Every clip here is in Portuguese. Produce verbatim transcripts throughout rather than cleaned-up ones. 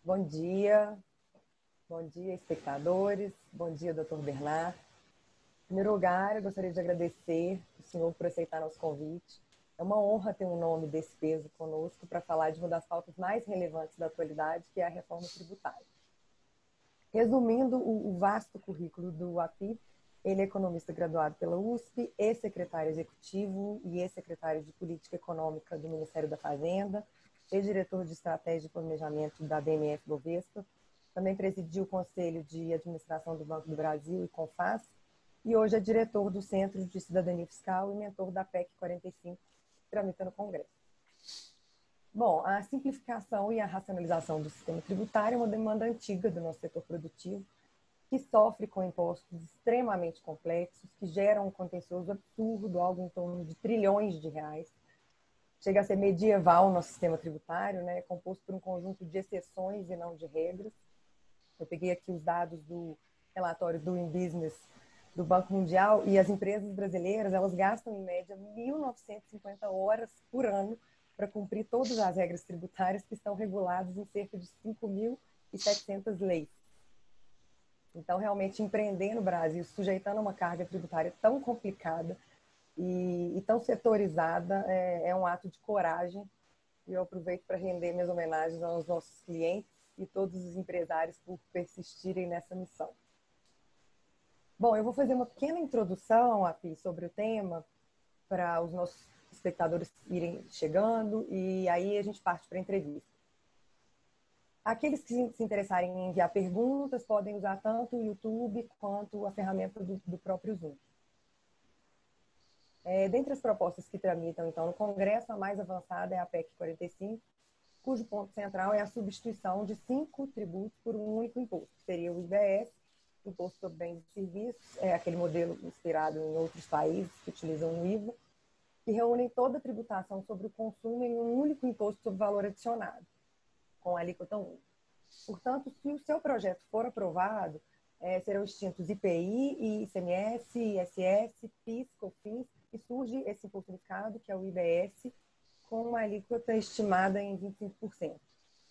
Bom dia, bom dia, espectadores, bom dia, doutor Bernard. Em primeiro lugar, eu gostaria de agradecer o senhor por aceitar nosso convite. É uma honra ter um nome desse peso conosco para falar de uma das pautas mais relevantes da atualidade, que é a reforma tributária. Resumindo o, o vasto currículo do Apip, ele é economista graduado pela U S P, ex-secretário executivo e ex-secretário de Política Econômica do Ministério da Fazenda, ex-diretor de Estratégia e Planejamento da B M F Bovespa, também presidiu o Conselho de Administração do Banco do Brasil e Confas, e hoje é diretor do Centro de Cidadania Fiscal e mentor da P E C quarenta e cinco, que tramita no Congresso. Bom, a simplificação e a racionalização do sistema tributário é uma demanda antiga do nosso setor produtivo, que sofre com impostos extremamente complexos, que geram um contencioso absurdo, algo em torno de trilhões de reais. Chega a ser medieval o nosso sistema tributário, né, composto por um conjunto de exceções e não de regras. Eu peguei aqui os dados do relatório Doing Business do Banco Mundial, e as empresas brasileiras, elas gastam em média mil novecentas e cinquenta horas por ano para cumprir todas as regras tributárias que estão reguladas em cerca de cinco mil e setecentas leis. Então, realmente, empreender no Brasil, sujeitando a uma carga tributária tão complicada e, e tão setorizada, é, é um ato de coragem. E eu aproveito para render minhas homenagens aos nossos clientes e todos os empresários por persistirem nessa missão. Bom, eu vou fazer uma pequena introdução, Api, sobre o tema, para os nossos espectadores irem chegando, e aí a gente parte para a entrevista. Aqueles que se interessarem em enviar perguntas podem usar tanto o YouTube quanto a ferramenta do, do próprio Zoom. É, dentre as propostas que tramitam, então, no Congresso, a mais avançada é a P E C quarenta e cinco, cujo ponto central é a substituição de cinco tributos por um único imposto, que seria o I B S, Imposto sobre Bens e Serviços, é aquele modelo inspirado em outros países que utilizam o I V A, que reúnem toda a tributação sobre o consumo em um único imposto sobre valor adicionado, com alíquota única. Portanto, se o seu projeto for aprovado, é, serão extintos I P I, I C M S, I S S, PIS, COFINS, e surge esse imposto unificado, que é o I B S, com uma alíquota estimada em vinte e cinco por cento.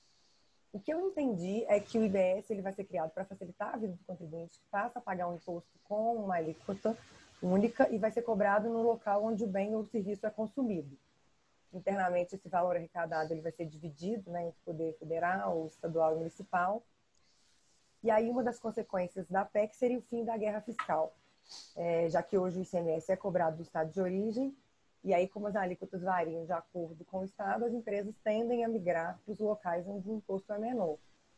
O que eu entendi é que o I B S ele vai ser criado para facilitar a vida do contribuinte, que passa a pagar um imposto com uma alíquota única e vai ser cobrado no local onde o bem ou o serviço é consumido. Internamente, esse valor arrecadado ele vai ser dividido, né, entre o poder federal, estadual e municipal. E aí, uma das consequências da P E C seria o fim da guerra fiscal, é, já que hoje o I C M S é cobrado do estado de origem, e aí, como as alíquotas variam de acordo com o estado, as empresas tendem a migrar para os locais onde o imposto é menor.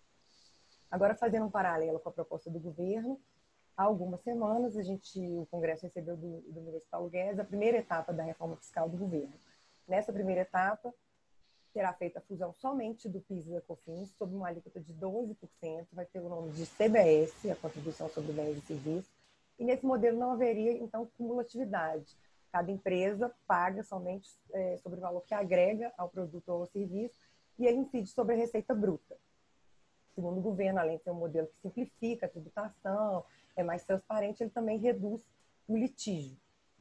Agora, fazendo um paralelo com a proposta do governo, há algumas semanas, a gente, o Congresso recebeu do, do ministro Paulo Guedes a primeira etapa da reforma fiscal do governo. Nessa primeira etapa, será feita a fusão somente do PIS e da COFINS, sob uma alíquota de doze por cento, vai ter o nome de C B S, a Contribuição sobre Bens e Serviços, e nesse modelo não haveria, então, cumulatividade. Cada empresa paga somente é, sobre o valor que agrega ao produto ou ao serviço, e ele incide sobre a receita bruta. Segundo o governo, além de ser um modelo que simplifica a tributação, é mais transparente, ele também reduz o litígio.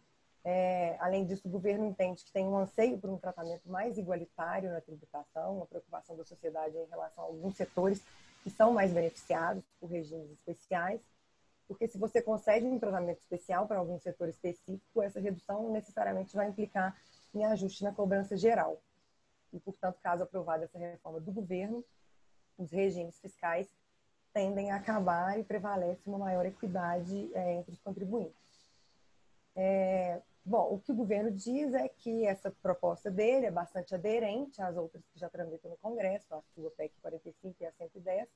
É, além disso, o governo entende que tem um anseio por um tratamento mais igualitário na tributação, uma preocupação da sociedade em relação a alguns setores que são mais beneficiados por regimes especiais, porque se você concede um tratamento especial para algum setor específico, essa redução necessariamente vai implicar em ajuste na cobrança geral. E, portanto, caso aprovada essa reforma do governo, os regimes fiscais tendem a acabar e prevalece uma maior equidade é, entre os contribuintes. É, bom, o que o governo diz é que essa proposta dele é bastante aderente às outras que já tramitam no Congresso, a sua P E C quarenta e cinco e a cento e dez,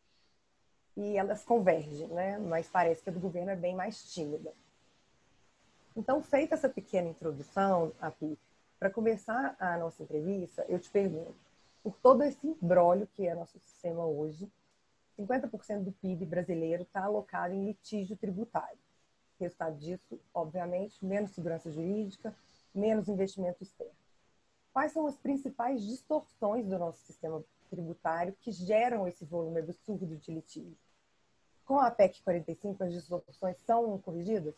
e elas convergem, né? Mas parece que a do governo é bem mais tímida. Então, feita essa pequena introdução, Api, para começar a nossa entrevista, eu te pergunto, por todo esse imbróglio que é nosso sistema hoje, cinquenta por cento do P I B brasileiro está alocado em litígio tributário. Resultado disso, obviamente, menos segurança jurídica, menos investimento externo. Quais são as principais distorções do nosso sistema tributário que geram esse volume absurdo de litígio? Com a P E C quarenta e cinco, as distorções são corrigidas?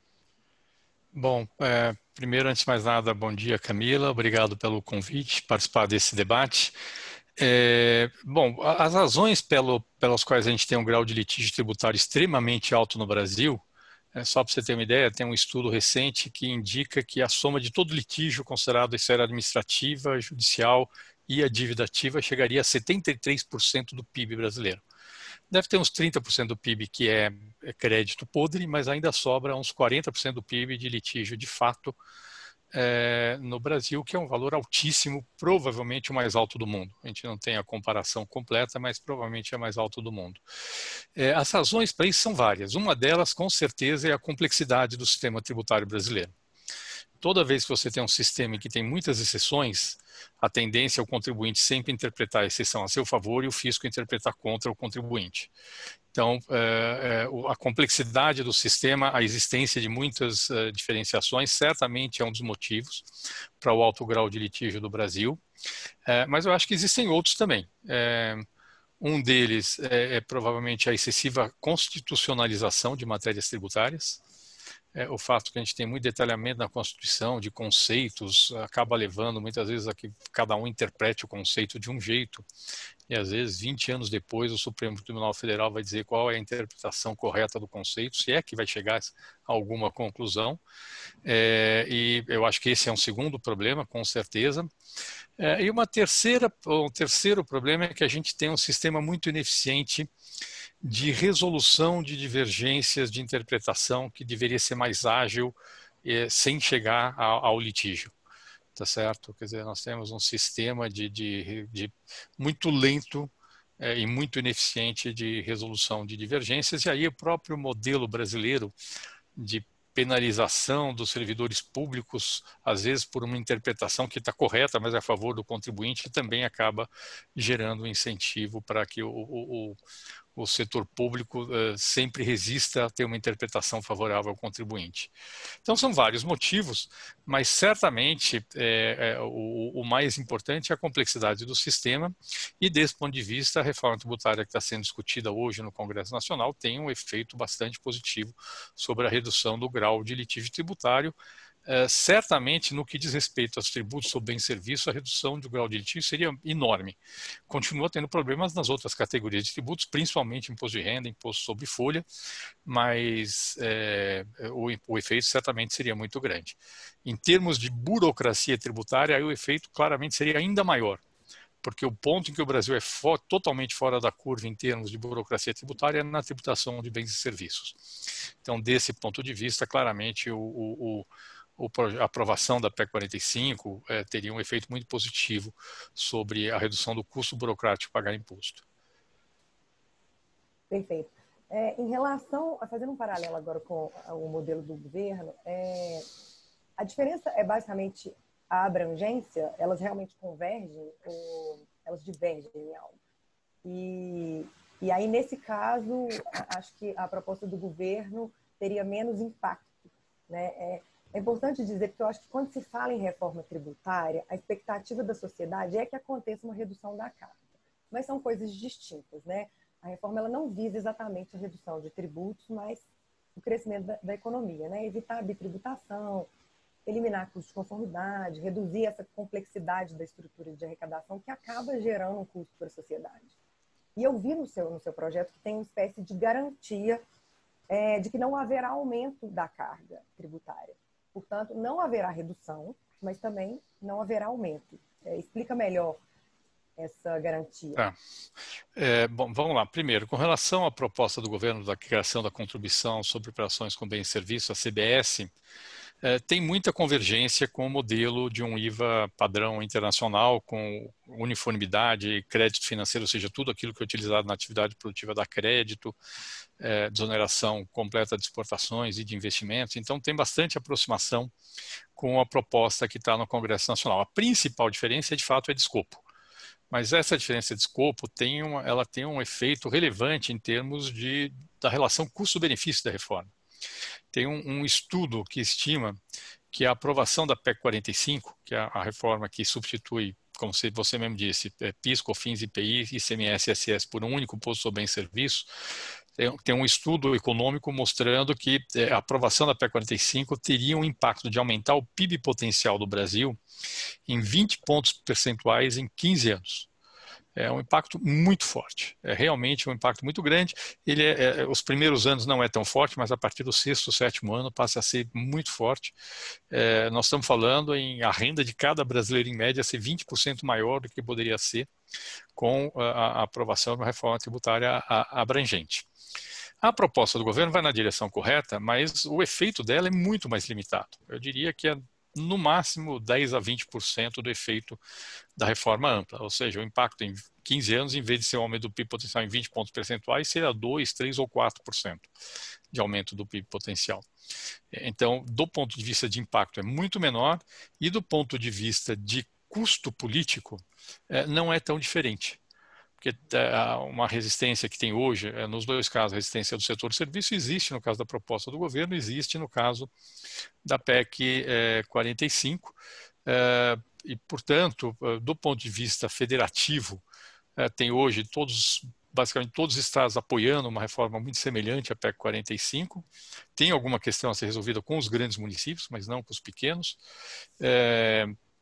Bom, é, primeiro, antes de mais nada, bom dia, Camila. Obrigado pelo convite, participar desse debate. É, bom, as razões pelo, pelas quais a gente tem um grau de litígio tributário extremamente alto no Brasil, é, só para você ter uma ideia, tem um estudo recente que indica que a soma de todo litígio considerado em esfera administrativa, judicial e a dívida ativa chegaria a setenta e três por cento do P I B brasileiro. Deve ter uns trinta por cento do P I B que é, é crédito podre, mas ainda sobra uns quarenta por cento do P I B de litígio de fato é, no Brasil, que é um valor altíssimo, provavelmente o mais alto do mundo. A gente não tem a comparação completa, mas provavelmente é o mais alto do mundo. É, as razões para isso são várias. Uma delas, com certeza, é a complexidade do sistema tributário brasileiro. Toda vez que você tem um sistema que tem muitas exceções, a tendência é o contribuinte sempre interpretar a exceção a seu favor e o fisco interpretar contra o contribuinte. Então, a complexidade do sistema, a existência de muitas diferenciações, certamente é um dos motivos para o alto grau de litígio do Brasil, mas eu acho que existem outros também. Um deles é, é provavelmente a excessiva constitucionalização de matérias tributárias. É, o fato que a gente tem muito detalhamento na Constituição de conceitos acaba levando muitas vezes a que cada um interprete o conceito de um jeito e às vezes vinte anos depois o Supremo Tribunal Federal vai dizer qual é a interpretação correta do conceito, se é que vai chegar a alguma conclusão. É, e eu acho que esse é um segundo problema, com certeza. É, e uma terceira, um terceiro problema é que a gente tem um sistema muito ineficiente de resolução de divergências de interpretação que deveria ser mais ágil eh, sem chegar ao, ao litígio, tá certo? Quer dizer, nós temos um sistema de, de, de muito lento eh, e muito ineficiente de resolução de divergências, e aí o próprio modelo brasileiro de penalização dos servidores públicos, às vezes por uma interpretação que está correta, mas é a favor do contribuinte, também acaba gerando um incentivo para que o, o, o o setor público uh, sempre resista a ter uma interpretação favorável ao contribuinte. Então, são vários motivos, mas certamente é, é, o, o mais importante é a complexidade do sistema e, desse ponto de vista, a reforma tributária que está sendo discutida hoje no Congresso Nacional tem um efeito bastante positivo sobre a redução do grau de litígio tributário. Uh, certamente, no que diz respeito aos tributos sobre bem e serviço, a redução do grau de litígio seria enorme. Continua tendo problemas nas outras categorias de tributos, principalmente imposto de renda, imposto sobre folha, mas é, o, o efeito certamente seria muito grande. Em termos de burocracia tributária, aí o efeito claramente seria ainda maior, porque o ponto em que o Brasil é fo- totalmente fora da curva em termos de burocracia tributária é na tributação de bens e serviços. Então, desse ponto de vista, claramente o, o, o a aprovação da P E C quarenta e cinco é, teria um efeito muito positivo sobre a redução do custo burocrático de pagar imposto. Perfeito. É, em relação, fazendo um paralelo agora com o modelo do governo, é, a diferença é basicamente a abrangência, elas realmente convergem ou elas divergem em algo. E, e aí, nesse caso, acho que a proposta do governo teria menos impacto, né? É, É importante dizer, porque eu acho que quando se fala em reforma tributária, a expectativa da sociedade é que aconteça uma redução da carga. Mas são coisas distintas, né? A reforma ela não visa exatamente a redução de tributos, mas o crescimento da, da economia, né? Evitar a bitributação, eliminar custos de conformidade, reduzir essa complexidade da estrutura de arrecadação que acaba gerando um custo para a sociedade. E eu vi no seu, no seu projeto que tem uma espécie de garantia é, de que não haverá aumento da carga tributária. Portanto, não haverá redução, mas também não haverá aumento. É, explica melhor essa garantia. Tá. É, bom, vamos lá. Primeiro, com relação à proposta do governo da criação da contribuição sobre operações com bens e serviços, a C B S, é, tem muita convergência com o modelo de um I V A padrão internacional, com uniformidade, crédito financeiro, ou seja, tudo aquilo que é utilizado na atividade produtiva dá crédito, é, desoneração completa de exportações e de investimentos. Então, tem bastante aproximação com a proposta que está no Congresso Nacional. A principal diferença, de fato, é de escopo. Mas essa diferença de escopo tem uma, ela tem um efeito relevante em termos de, da relação custo-benefício da reforma. Tem um, um estudo que estima que a aprovação da P E C quarenta e cinco, que é a reforma que substitui, como você mesmo disse, PIS, COFINS, I P I, I C M S e I S S por um único imposto sobre bens e serviços, tem, tem um estudo econômico mostrando que a aprovação da P E C quarenta e cinco teria um impacto de aumentar o P I B potencial do Brasil em vinte pontos percentuais em quinze anos. É um impacto muito forte, é realmente um impacto muito grande. Ele é, é, os primeiros anos não é tão forte, mas a partir do sexto, sétimo ano passa a ser muito forte. É, nós estamos falando em a renda de cada brasileiro em média ser vinte por cento maior do que poderia ser com a, a aprovação de uma reforma tributária a, a abrangente. A proposta do governo vai na direção correta, mas o efeito dela é muito mais limitado. Eu diria que é no máximo dez a vinte por cento do efeito da reforma ampla, ou seja, o impacto em quinze anos, em vez de ser um aumento do P I B potencial em vinte pontos percentuais, seria dois, três ou quatro por cento de aumento do P I B potencial. Então, do ponto de vista de impacto, é muito menor, e do ponto de vista de custo político, não é tão diferente. Porque uma resistência que tem hoje, nos dois casos, a resistência do setor de serviço existe no caso da proposta do governo, existe no caso da P E C é, quarenta e cinco, é, e, portanto, do ponto de vista federativo, é, tem hoje todos, basicamente todos os estados apoiando uma reforma muito semelhante à P E C quarenta e cinco, tem alguma questão a ser resolvida com os grandes municípios, mas não com os pequenos, é,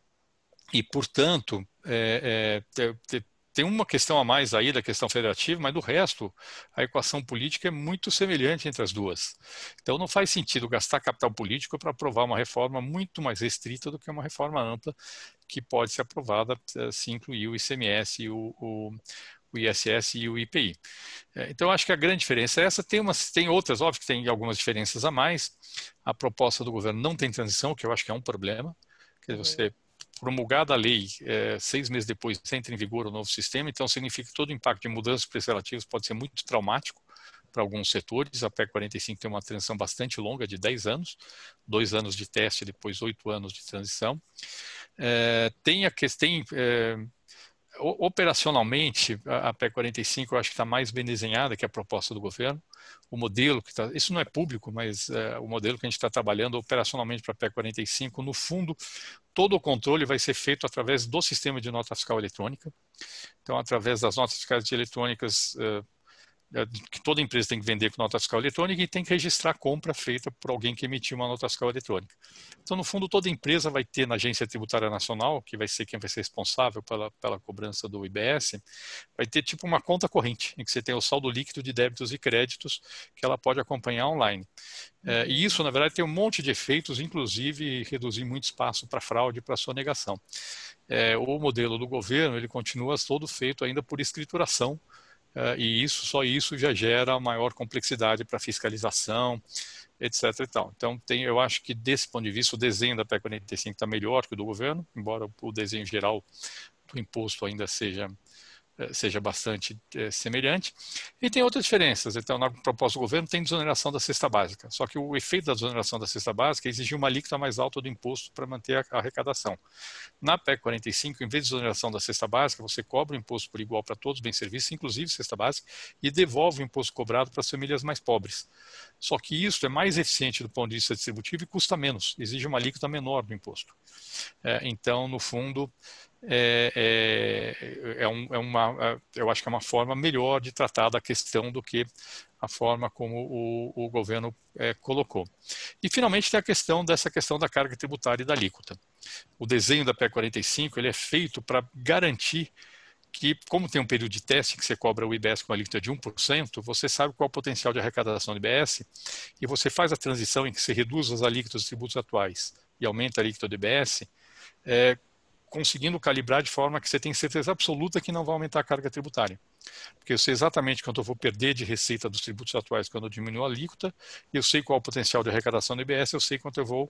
e, portanto, é, é, tem uma questão a mais aí da questão federativa, mas do resto, a equação política é muito semelhante entre as duas. Então, não faz sentido gastar capital político para aprovar uma reforma muito mais restrita do que uma reforma ampla que pode ser aprovada se incluir o I C M S, o, o, o I S S e o I P I. Então, acho que a grande diferença é essa. Tem, umas, tem outras, óbvio que tem algumas diferenças a mais. A proposta do governo não tem transição, que eu acho que é um problema. Quer dizer, você promulgada a lei, é, seis meses depois entra em vigor o novo sistema, então significa que todo o impacto de mudanças de preços relativos pode ser muito traumático para alguns setores. A P E C quarenta e cinco tem uma transição bastante longa, de dez anos, dois anos de teste, depois oito anos de transição. É, tem a questão, é, operacionalmente, a P E C quarenta e cinco eu acho que está mais bem desenhada que a proposta do governo. O modelo que está, isso não é público, mas é, o modelo que a gente está trabalhando operacionalmente para a P E C quarenta e cinco, no fundo, todo o controle vai ser feito através do sistema de nota fiscal eletrônica. Então, através das notas fiscais eletrônicas, é, que toda empresa tem que vender com nota fiscal eletrônica e tem que registrar a compra feita por alguém que emitiu uma nota fiscal eletrônica. Então, no fundo, toda empresa vai ter na Agência Tributária Nacional, que vai ser quem vai ser responsável pela, pela cobrança do I B S, vai ter tipo uma conta corrente, em que você tem o saldo líquido de débitos e créditos que ela pode acompanhar online. Uhum. É, e isso, na verdade, tem um monte de efeitos, inclusive reduzir muito espaço para fraude e para sonegação. É, o modelo do governo, ele continua todo feito ainda por escrituração, Uh, e isso, só isso já gera maior complexidade para fiscalização, etc e tal. Então, tem, eu acho que desse ponto de vista, o desenho da P E C quarenta e cinco está melhor que o do governo, embora o desenho geral do imposto ainda seja, seja bastante é, semelhante. E tem outras diferenças. Então, na proposta do governo tem desoneração da cesta básica, só que o efeito da desoneração da cesta básica é exigir uma alíquota mais alta do imposto para manter a, a arrecadação. Na P E C quarenta e cinco, em vez de desoneração da cesta básica, você cobra o imposto por igual para todos os bens e serviços, inclusive cesta básica, e devolve o imposto cobrado para as famílias mais pobres. Só que isso é mais eficiente do ponto de vista distributivo e custa menos, exige uma alíquota menor do imposto. É, então, no fundo, é, é, é, um, é uma, eu acho que é uma forma melhor de tratar da questão do que a forma como o, o governo é, colocou. E, finalmente, tem a questão dessa questão da carga tributária e da alíquota. O desenho da P E C quarenta e cinco ele é feito para garantir que, como tem um período de teste que você cobra o I B S com uma alíquota de um por cento, você sabe qual é o potencial de arrecadação do I B S e você faz a transição em que você reduz as alíquotas dos tributos atuais e aumenta a alíquota do I B S, é, conseguindo calibrar de forma que você tem certeza absoluta que não vai aumentar a carga tributária. Porque eu sei exatamente quanto eu vou perder de receita dos tributos atuais quando eu diminuo a alíquota, e eu sei qual é o potencial de arrecadação do I B S, eu sei quanto eu vou,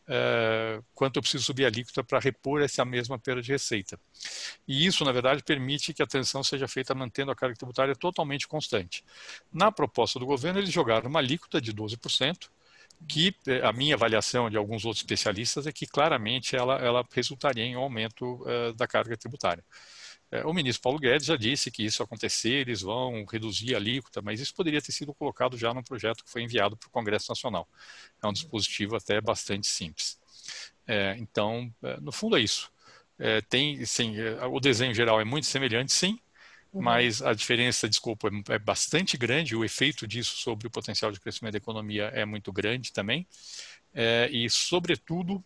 uh, quanto eu preciso subir a alíquota para repor essa mesma perda de receita. E isso, na verdade, permite que a transição seja feita mantendo a carga tributária totalmente constante. Na proposta do governo, eles jogaram uma alíquota de doze por cento, que a minha avaliação de alguns outros especialistas é que claramente ela, ela resultaria em um aumento uh, da carga tributária. Uh, o ministro Paulo Guedes já disse que isso acontecer, eles vão reduzir a alíquota, mas isso poderia ter sido colocado já no projeto que foi enviado para o Congresso Nacional. É um dispositivo até bastante simples. Uh, então, uh, no fundo é isso. Uh, tem, sim, uh, o desenho geral é muito semelhante, sim, mas a diferença de escopo é, é bastante grande, o efeito disso sobre o potencial de crescimento da economia é muito grande também, é, e, sobretudo,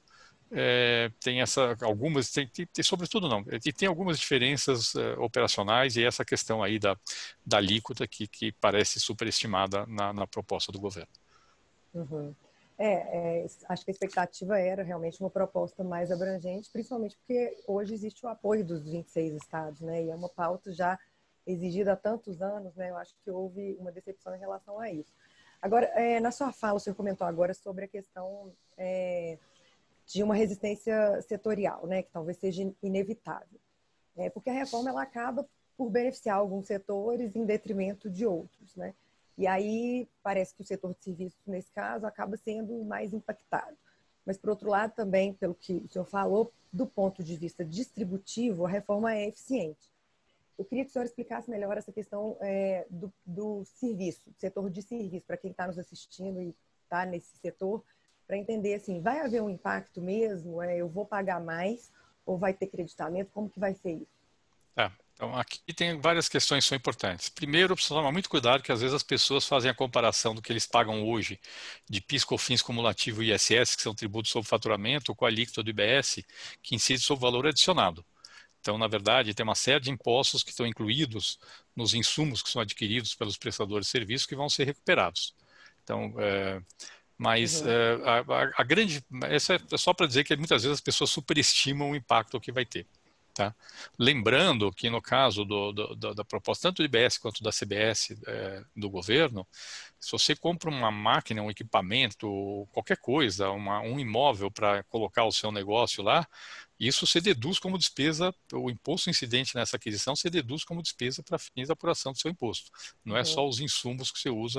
é, tem essa, algumas, tem, tem, tem sobretudo não, e tem algumas diferenças é, operacionais e essa questão aí da, da alíquota que, que parece superestimada na, na proposta do governo. Uhum. É, é, acho que a expectativa era realmente uma proposta mais abrangente, principalmente porque hoje existe o apoio dos vinte e seis estados, né? E é uma pauta já exigida há tantos anos, né? Eu acho que houve uma decepção em relação a isso. Agora, é, na sua fala, o senhor comentou agora sobre a questão é, de uma resistência setorial, né? Que talvez seja inevitável. É, porque a reforma ela acaba por beneficiar alguns setores em detrimento de outros, né? E aí parece que o setor de serviços, nesse caso, acaba sendo mais impactado. Mas, por outro lado, também, pelo que o senhor falou, do ponto de vista distributivo, a reforma é eficiente. Eu queria que o senhor explicasse melhor essa questão é, do, do serviço, do setor de serviço, para quem está nos assistindo e está nesse setor, para entender, assim, vai haver um impacto mesmo? É, eu vou pagar mais ou vai ter creditamento? Como que vai ser isso? Tá. Então, aqui tem várias questões que são importantes. Primeiro, precisa tomar muito cuidado que às vezes as pessoas fazem a comparação do que eles pagam hoje de PIS, COFINS cumulativo e I S S, que são tributos sobre faturamento, com a alíquota do I B S, que incide sobre valor adicionado. Então, na verdade, tem uma série de impostos que estão incluídos nos insumos que são adquiridos pelos prestadores de serviços que vão ser recuperados. Então, é, mas Uhum. é, a, a, a grande, essa é só para dizer que muitas vezes as pessoas superestimam o impacto que vai ter. Tá? Lembrando que no caso do, do, do, da proposta tanto do I B S quanto da C B S é, do governo, se você compra uma máquina, um equipamento, qualquer coisa, uma, um imóvel para colocar o seu negócio lá, isso você deduz como despesa, o imposto incidente nessa aquisição você deduz como despesa para fins da apuração do seu imposto. Não é Uhum. só os insumos que você usa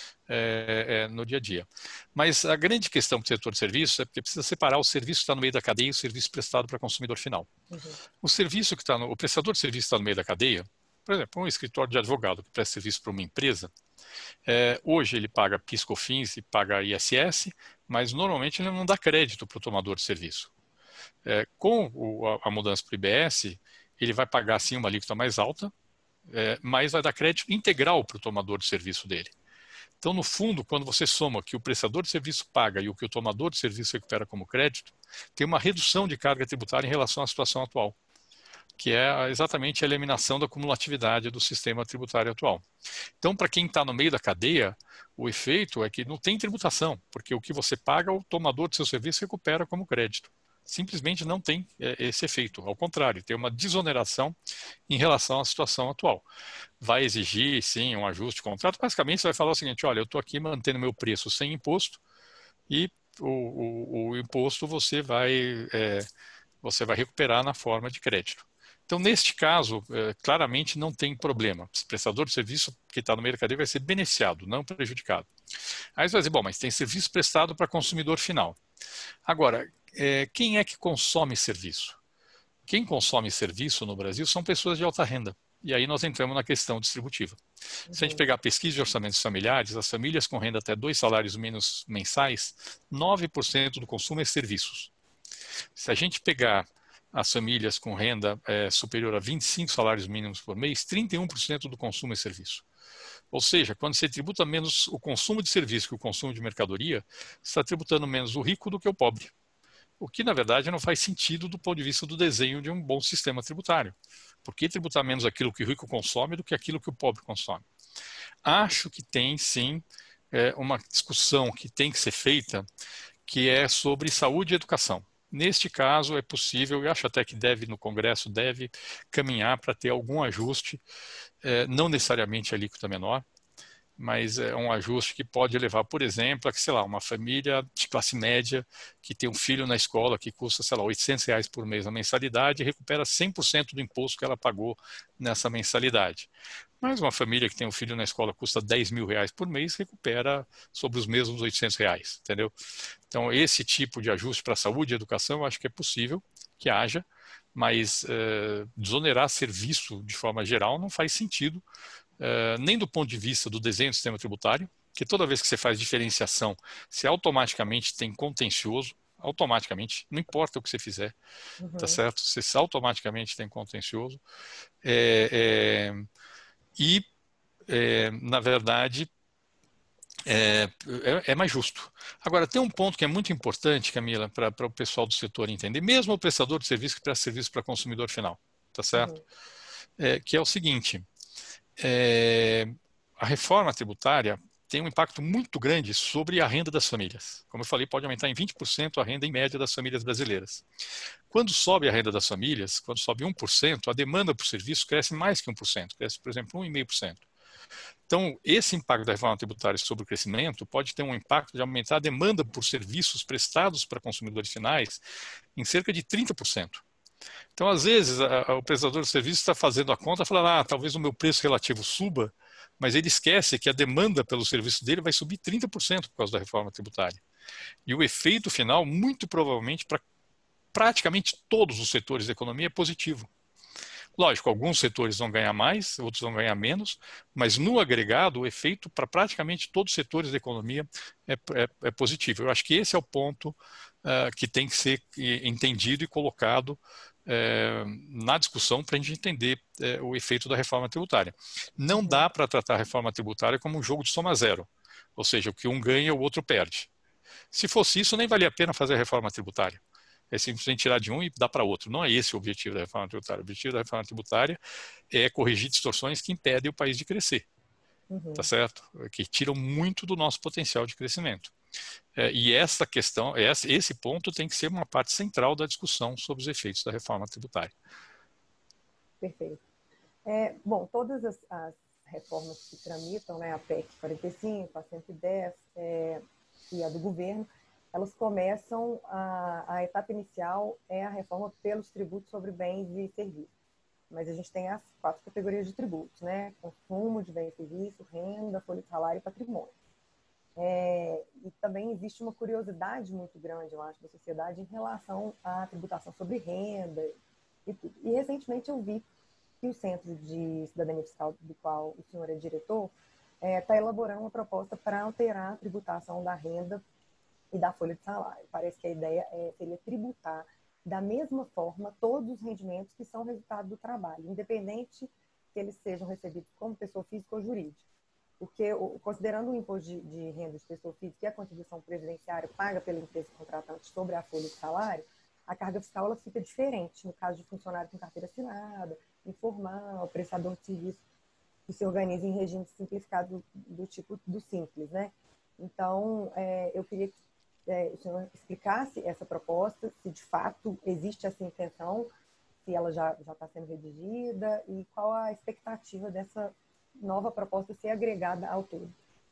é, é, no dia a dia. Mas a grande questão para o setor de serviços é porque precisa separar o serviço que está no meio da cadeia e o serviço prestado para consumidor final. Uhum. O serviço que está no, o prestador de serviço que está no meio da cadeia, por exemplo, um escritório de advogado que presta serviço para uma empresa, é, hoje ele paga PIS, COFINS e paga I S S, mas normalmente ele não dá crédito para o tomador de serviço. É, com o, a, a mudança para o I B S, ele vai pagar sim uma alíquota mais alta, é, mas vai dar crédito integral para o tomador de serviço dele. Então, no fundo, quando você soma o que o prestador de serviço paga e o que o tomador de serviço recupera como crédito, tem uma redução de carga tributária em relação à situação atual, que é exatamente a eliminação da cumulatividade do sistema tributário atual. Então, para quem está no meio da cadeia, o efeito é que não tem tributação, porque o que você paga, o tomador de seu serviço recupera como crédito. Simplesmente não tem é, esse efeito. Ao contrário, tem uma desoneração em relação à situação atual. Vai exigir, sim, um ajuste de contrato. Basicamente, você vai falar o seguinte: olha, eu estou aqui mantendo meu preço sem imposto e o, o, o imposto você vai, é, você vai recuperar na forma de crédito. Então, neste caso, é, claramente não tem problema. O prestador de serviço que está no meio da cadeia vai ser beneficiado, não prejudicado. Aí você vai dizer, bom, mas tem serviço prestado para consumidor final. Agora, é, quem é que consome serviço? Quem consome serviço no Brasil são pessoas de alta renda. E aí nós entramos na questão distributiva. Se a gente Uhum. pegar a pesquisa de orçamentos familiares, as famílias com renda até dois salários mínimos mensais, nove por cento do consumo é serviços. Se a gente pegar as famílias com renda é, superior a vinte e cinco salários mínimos por mês, trinta e um por cento do consumo é serviço. Ou seja, quando você tributa menos o consumo de serviço que o consumo de mercadoria, você está tributando menos o rico do que o pobre. O que, na verdade, não faz sentido do ponto de vista do desenho de um bom sistema tributário. Por que tributar menos aquilo que o rico consome do que aquilo que o pobre consome? Acho que tem, sim, é, uma discussão que tem que ser feita, que é sobre saúde e educação. Neste caso, é possível, e acho até que deve, no Congresso, deve caminhar para ter algum ajuste, é, não necessariamente a alíquota menor, mas é um ajuste que pode levar, por exemplo, a que, sei lá, uma família de classe média que tem um filho na escola que custa, sei lá, oitocentos reais por mês a mensalidade e recupera cem por cento do imposto que ela pagou nessa mensalidade. Mas uma família que tem um filho na escola que custa dez mil reais por mês recupera sobre os mesmos oitocentos reais, entendeu? Então, esse tipo de ajuste para a saúde e educação, eu acho que é possível que haja, mas uh, desonerar serviço de forma geral não faz sentido, Uh, nem do ponto de vista do desenho do sistema tributário, que toda vez que você faz diferenciação, você automaticamente tem contencioso, automaticamente, não importa o que você fizer, tá Uhum. certo? Você automaticamente tem contencioso. É, é, e, é, na verdade, é, é, é mais justo. Agora, tem um ponto que é muito importante, Camila, para o pessoal do setor entender, mesmo o prestador de serviço que presta serviço para consumidor final, tá certo? Uhum. É, que é o seguinte, é, a reforma tributária tem um impacto muito grande sobre a renda das famílias. Como eu falei, pode aumentar em vinte por cento a renda em média das famílias brasileiras. Quando sobe a renda das famílias, quando sobe um por cento, a demanda por serviço cresce mais que um por cento, cresce, por exemplo, um vírgula cinco por cento. Então, esse impacto da reforma tributária sobre o crescimento pode ter um impacto de aumentar a demanda por serviços prestados para consumidores finais em cerca de trinta por cento. Então, às vezes, a, a, o prestador de serviço está fazendo a conta, falando, ah, talvez o meu preço relativo suba, mas ele esquece que a demanda pelo serviço dele vai subir trinta por cento por causa da reforma tributária. E o efeito final, muito provavelmente, para praticamente todos os setores da economia é positivo. Lógico, alguns setores vão ganhar mais, outros vão ganhar menos, mas no agregado, o efeito para praticamente todos os setores da economia é, é, é positivo. Eu acho que esse é o ponto uh, que tem que ser entendido e colocado uh, na discussão para a gente entender uh, o efeito da reforma tributária. Não Uhum. dá para tratar a reforma tributária como um jogo de soma zero, ou seja, o que um ganha, o outro perde. Se fosse isso, nem valia a pena fazer a reforma tributária. É simplesmente tirar de um e dar para outro. Não é esse o objetivo da reforma tributária. O objetivo da reforma tributária é corrigir distorções que impedem o país de crescer, tá Uhum. certo? Que tiram muito do nosso potencial de crescimento. É, e essa questão, esse ponto tem que ser uma parte central da discussão sobre os efeitos da reforma tributária. Perfeito. É, bom, todas as, as reformas que tramitam, né, a P E C quarenta e cinco, a cento e dez é, e a do governo, elas começam, a, a etapa inicial é a reforma pelos tributos sobre bens e serviços. Mas a gente tem as quatro categorias de tributos, né? Consumo de bens e serviços, renda, folha de salário e patrimônio. É, e também existe uma curiosidade muito grande, eu acho, da sociedade em relação à tributação sobre renda e tudo. E recentemente eu vi que o Centro de Cidadania Fiscal, do qual o senhor é diretor, está é, elaborando uma proposta para alterar a tributação da renda e da folha de salário. Parece que a ideia é, seria tributar da mesma forma todos os rendimentos que são resultado do trabalho, independente que eles sejam recebidos como pessoa física ou jurídica. Porque, considerando o imposto de, de renda de pessoa física e a contribuição previdenciária paga pela empresa contratante sobre a folha de salário, a carga fiscal ela fica diferente no caso de funcionário com carteira assinada, informal, prestador de serviço que se organiza em regime simplificado do, do tipo do simples, né? Então, é, eu queria que é, o senhor explicasse essa proposta, se de fato existe essa intenção, se ela já já está sendo redigida e qual a expectativa dessa nova proposta ser agregada ao todo.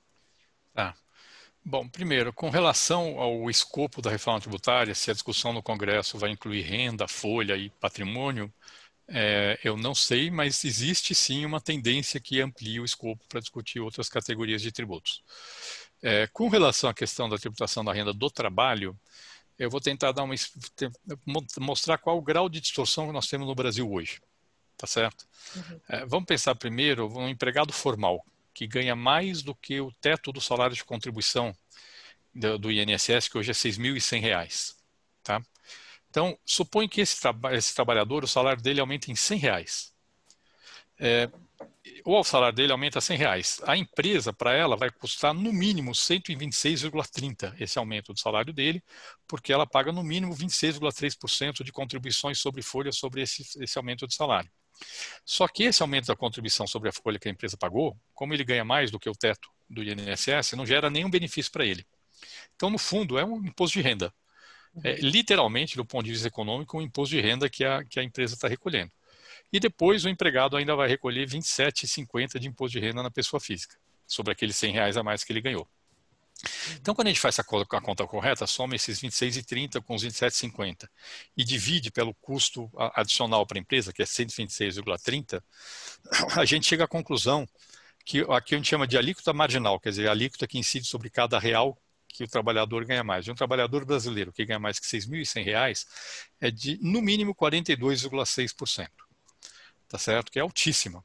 Tá. Bom, primeiro, com relação ao escopo da reforma tributária, se a discussão no Congresso vai incluir renda, folha e patrimônio, é, eu não sei, mas existe sim uma tendência que amplie o escopo para discutir outras categorias de tributos. É, com relação à questão da tributação da renda do trabalho, eu vou tentar dar uma, mostrar qual o grau de distorção que nós temos no Brasil hoje, tá certo? Uhum. É, vamos pensar primeiro um empregado formal, que ganha mais do que o teto do salário de contribuição do, do I N S S, que hoje é seis mil e cem reais, tá? Então, supõe que esse, traba esse trabalhador, o salário dele aumenta em cem reais. É, ou o salário dele aumenta cem reais. A empresa, para ela, vai custar no mínimo cento e vinte e seis vírgula trinta esse aumento do salário dele, porque ela paga no mínimo vinte e seis vírgula três por cento de contribuições sobre folha sobre esse, esse aumento de salário. Só que esse aumento da contribuição sobre a folha que a empresa pagou, como ele ganha mais do que o teto do I N S S, não gera nenhum benefício para ele. Então, no fundo, é um imposto de renda. É, literalmente, do ponto de vista econômico, um imposto de renda que a, que a empresa está recolhendo. E depois o empregado ainda vai recolher vinte e sete vírgula cinquenta de imposto de renda na pessoa física, sobre aqueles cem reais a mais que ele ganhou. Então, quando a gente faz a conta, a conta correta, soma esses vinte e seis vírgula trinta com os vinte e sete vírgula cinquenta e divide pelo custo adicional para a empresa, que é cento e vinte e seis vírgula trinta, a gente chega à conclusão que aqui a gente chama de alíquota marginal, quer dizer, a alíquota que incide sobre cada real que o trabalhador ganha mais. E um trabalhador brasileiro que ganha mais que seis mil e cem reais é de, no mínimo, quarenta e dois vírgula seis por cento. Tá certo? Que é altíssima.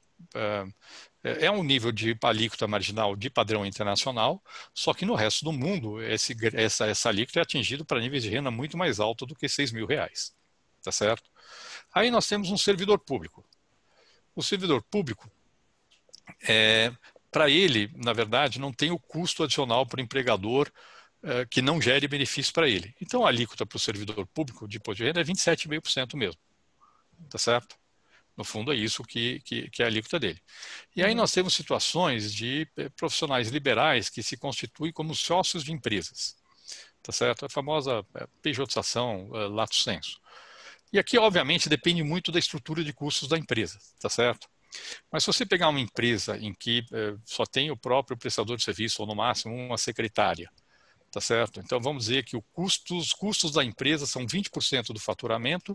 É um nível de alíquota marginal de padrão internacional, só que no resto do mundo esse, essa, essa alíquota é atingida para níveis de renda muito mais altos do que seis mil reais. Tá certo? Aí nós temos um servidor público. O servidor público, é, para ele, na verdade, não tem o custo adicional para o empregador uh, que não gere benefício para ele. Então, a alíquota para o servidor público de imposto de renda é vinte e sete vírgula cinco por cento mesmo, tá certo? No fundo, é isso que, que, que é a alíquota dele. E aí Uhum. nós temos situações de profissionais liberais que se constituem como sócios de empresas, tá certo? A famosa pejotização, lato sensu. E aqui, obviamente, depende muito da estrutura de custos da empresa, tá certo? Mas se você pegar uma empresa em que eh, só tem o próprio prestador de serviço, ou no máximo uma secretária, tá certo? Então vamos dizer que o custo, os custos da empresa são vinte por cento do faturamento,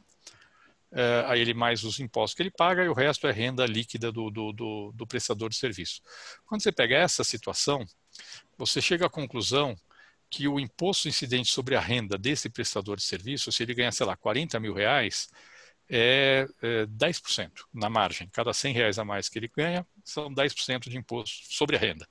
eh, aí ele mais os impostos que ele paga, e o resto é renda líquida do, do, do, do prestador de serviço. Quando você pega essa situação, você chega à conclusão que o imposto incidente sobre a renda desse prestador de serviço, se ele ganha, sei lá, quarenta mil reais, é, é dez por cento na margem. Cada cem reais a mais que ele ganha, são dez por cento de imposto sobre a renda.